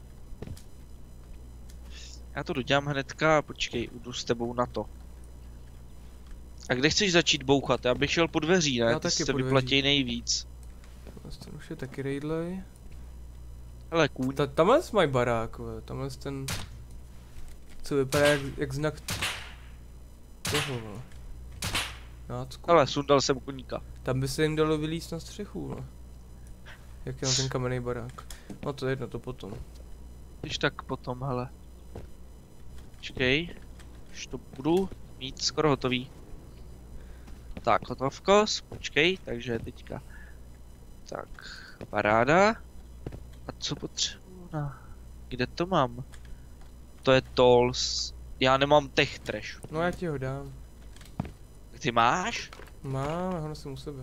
Já to dodělám hnedka, počkej, jdu s tebou na to. A kde chceš začít bouchat? Já bych šel po dveří, ne? Já Ty taky se po vyplatí dveří. nejvíc. Ten už je taky raidlej. Hele, kůň. Ta, tamhle mají barák, ve. Tamhle ten... Co vypadá jak, jak znak... Toho, ve. Nácku. Hele, sundal jsem koníka. Tam by se jim dalo vylízt na střechu, ve. Jak je na ten kamenný barák. No to je jedno, to potom. Když tak potom, hele. Počkej. Už to budu mít skoro hotový. Tak, hotovkos, počkej, takže teďka. Tak, paráda. A co potřebuji na... Kde to mám? To je tools. Já nemám tech trash. No já ti ho dám. Ty máš? Mám, já ho nosím u sebe.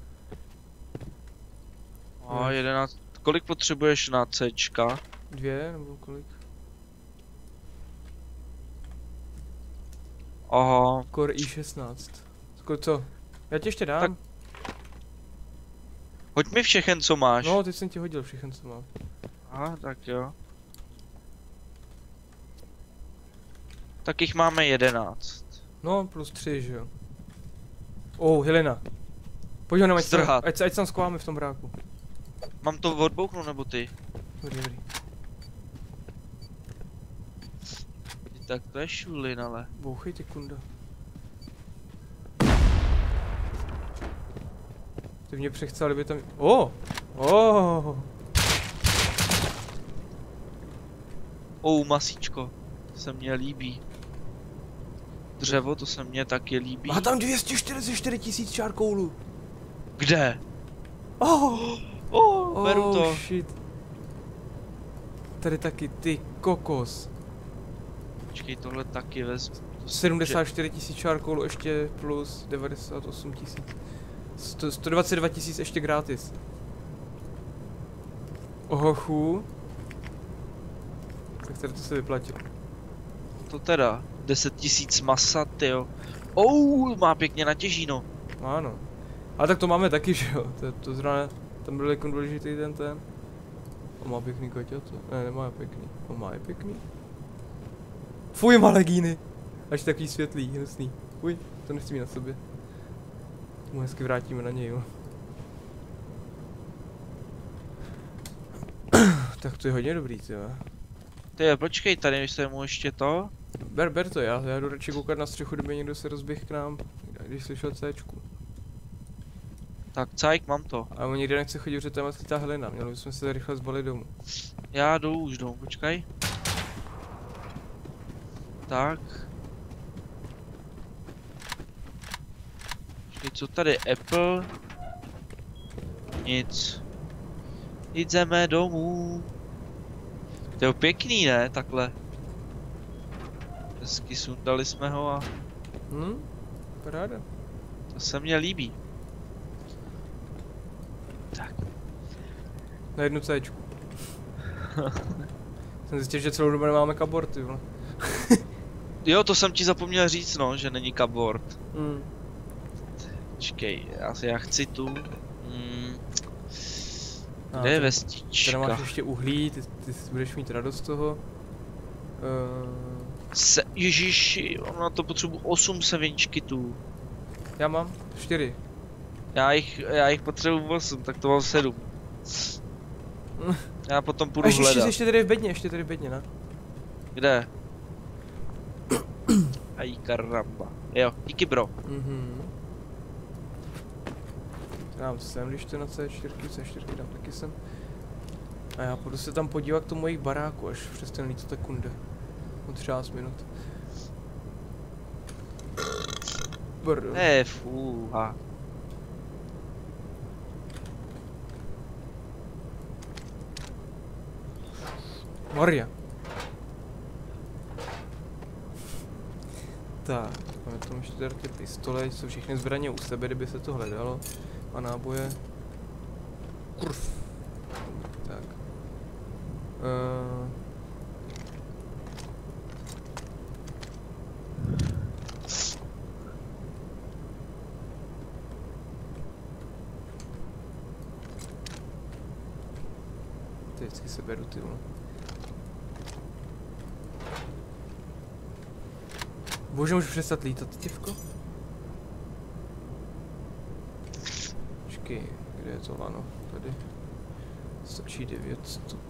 A jedenáct. Kolik potřebuješ na Cčka? Dvě, nebo kolik? Aha. Core i šestnáct. Skoro co? Já ti ještě dám. Tak hoď mi všechen, co máš. No, teď jsem ti hodil všechno, co mám. Aha, tak jo. Tak jich máme jedenáct. No, plus tři, že jo. Oh, Helena. Pojď ho na ať, Zdrhat. ať, ať se tam skováme v tom bráku. Mám to odbouknout nebo ty? Dobrý, dobrý. Tak to je šulin, ale. Bouchej ty kunda. Ty mě přechcel, kdyby tam... Oh! Oh! Ou, masíčko. To se mně líbí. Dřevo, to se mně taky líbí. Má tam dvě stě čtyřicet čtyři tisíc čárkoulů. Kde? Oh! Oh, beru Oh, to. shit. Tady taky, ty kokos. Počkej, tohle taky vezmu. sedmdesát čtyři tisíc čárkoulů ještě plus devadesát osm tisíc. sto dvacet dva tisíc ještě gratis. Ohochu. Tak tady to se vyplatilo. To teda. deset tisíc masa, tyjo. Ou, má pěkně natěžíno. Ano. Ale tak to máme taky, že jo? To, to zrovna, tam byl jako důležitý ten ten. On má pěkný koťata. Ne, nemá pěkný. On má je pěkný. Fuj, má legíny. Až takový světlý, hnusný. Fuj, to nechci mít na sobě. Mu hezky vrátíme na něj, jo. Tak to je hodně dobrý, ty jo. Ty počkej, tady se mu ještě to. Ber, ber to, já, já jdu radši koukat na střechu, kdyby někdo se rozběh k nám, když slyšel Cčku. Tak cajk, mám to. A on nikdy nechce chodit, protože tam je ta Helena, měli bychom se rychle zbalit domů. Já jdu, už jdu, počkej. Tak. Počkej, co tady, Apple? Nic. Jdeme domů. To je pěkný, ne, takhle. Hezky sundali jsme ho a Hm, paráda. to se mně líbí. Tak. Na jednu Cčku. Jsem zjistil, že celou dobu nemáme kabor, ty vole. Jo, to jsem ti zapomněl říct, no, že není cupboard. Hmm. Počkej, já, já chci tu. Mm. A Kde je tady- vestička? Tady máš ještě uhlí, ty, ty budeš mít radost z toho. Uh, Se, ježiši, na to potřebuji osm sevinč kitů. já mám čtyři. Já jich, já jich potřebuji osm, tak to mám sedm. Já potom A půjdu ještě, ještě, hledat. ještě tady v bedně, ještě tady v bedně, ne? Kde? Aj karamba. Jo, díky bro. Mhm. Dám sem, když to na C čtyři, C čtyři dám taky sem. A já půjdu se tam podívat k tomu jejich baráku, až přestane lítat ta kunde. O třináct minut. Brdo. Ne, fůha. Maria. Tak, máme tam ještě tady ty pistole, jsou všechny zbraně u sebe, kdyby se to hledalo. A náboje. Kurv. Tak. Uh. Ty vždycky se beru, ty vole. Bože, můžu přestat lítat, děvko? Počkej, kde je to lano? Tady. Stačí devět stop.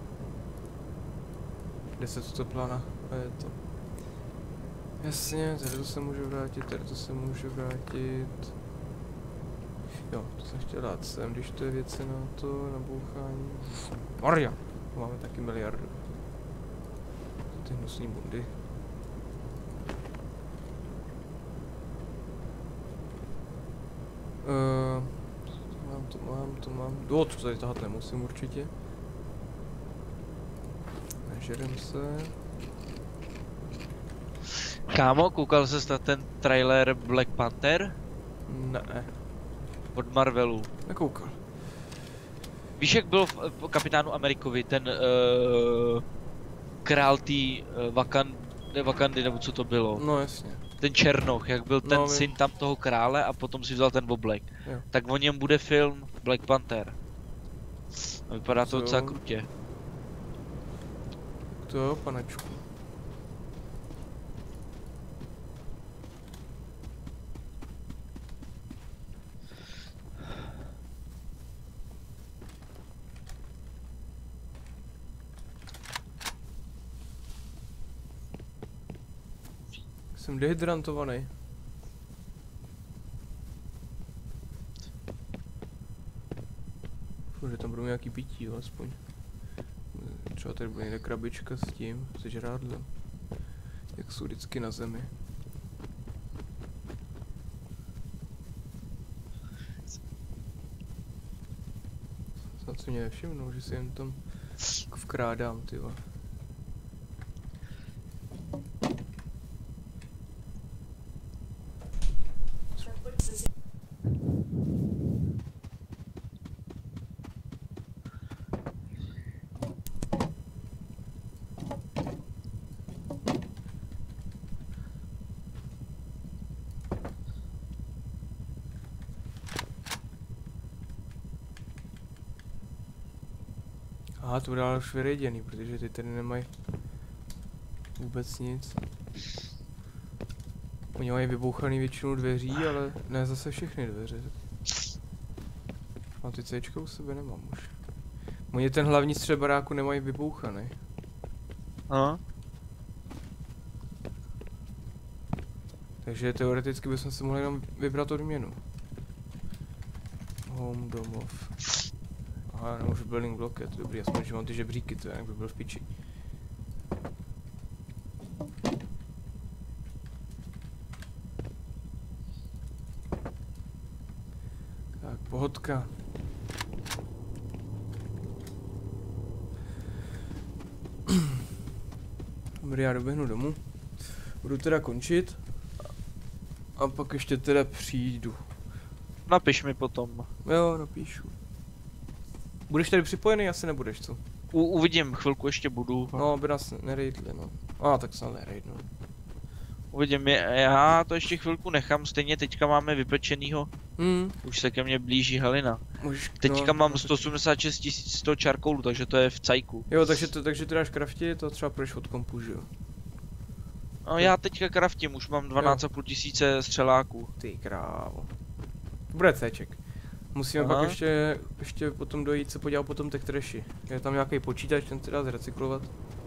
deset stop lana. A je to. Jasně, tady to se můžu vrátit, tady to se můžu vrátit. Jo, to jsem chtěl dát sem, když to je věci na to, na bouchání. Maria! Máme taky miliardu. Ty hnusný bundy. Uh, to mám, to mám, to mám. Jo, to tady tahat nemusím určitě. Nežerem se. Kámo, koukal ses na ten trailer Black Panther? Ne, Od Marvelu. nekoukal. Víš, jak byl v, v Kapitánu Amerikovi ten uh, král tý uh, Wakan, ne, Wakandy, nebo co to bylo? No jasně. Ten Černoch, jak byl ten No, syn tam toho krále a potom si vzal ten oblek. Jo. Tak o něm bude film Black Panther. A vypadá to Co? docela krutě. To jo, panečku. Jsem dehydrantovaný. Furt, že tam budou nějaký pití, jo, aspoň. Třeba tady bude někde krabička s tím, se žrádlem. Jak jsou vždycky na zemi. Snad si mě nevšimnou, že si jen tam vkrádám, ty vole. Aha, to bude ale už vyreděný, protože ty tady nemají vůbec nic. Oni mají vybouchaný většinu dveří, ale ne zase všechny dveře. A ty Cčka u sebe nemám už. Oni ten hlavní střed baráku nemají vybouchaný. Aha. Takže teoreticky bychom si mohli jenom vybrat odměnu. Home, domov. Aha, nemůžu building blocket, dobrý, aspoň, že mám ty žebříky, to jak by byl v piči. Tak, pohodka. Dobrý, já doběhnu domů. Budu teda končit. A pak ještě teda přijdu. Napiš mi potom. Jo, napíšu. Budeš tady připojený, asi nebudeš, co? U, uvidím, chvilku ještě budu. No, aby nás nerejdli, no. A, tak snad nerejdnou. Uvidím, je, já to ještě chvilku nechám, stejně teďka máme vypečenýho. Hmm, Už se ke mně blíží Helena. můžeš... Teďka no, mám no, sto osmdesát šest tisíc sto čarkoulů, takže to je v cajku. Jo, takže to, takže ty dáš kraftit a třeba půjdeš od kompu, že jo? No já teďka kraftím, už mám dvanáct a půl tisíce střeláků. Ty krávo. To bude Cček. Musíme Aha. pak ještě, ještě potom dojít se podívat po tom tech trashi. Je tam nějaký počítač, ten se dá zrecyklovat.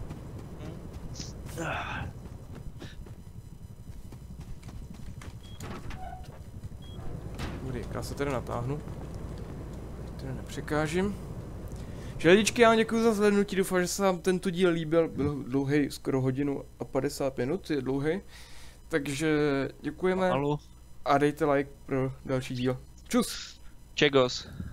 Dobrý, já se tady natáhnu. Tady nepřekážím. Želedičky, já vám děkuji za zhlédnutí, doufám, že se vám tento díl líbil, byl dlouhý, skoro hodinu a padesát minut, je dlouhý. Takže děkujeme Halo. a dejte like pro další díl. Čus! Čegos.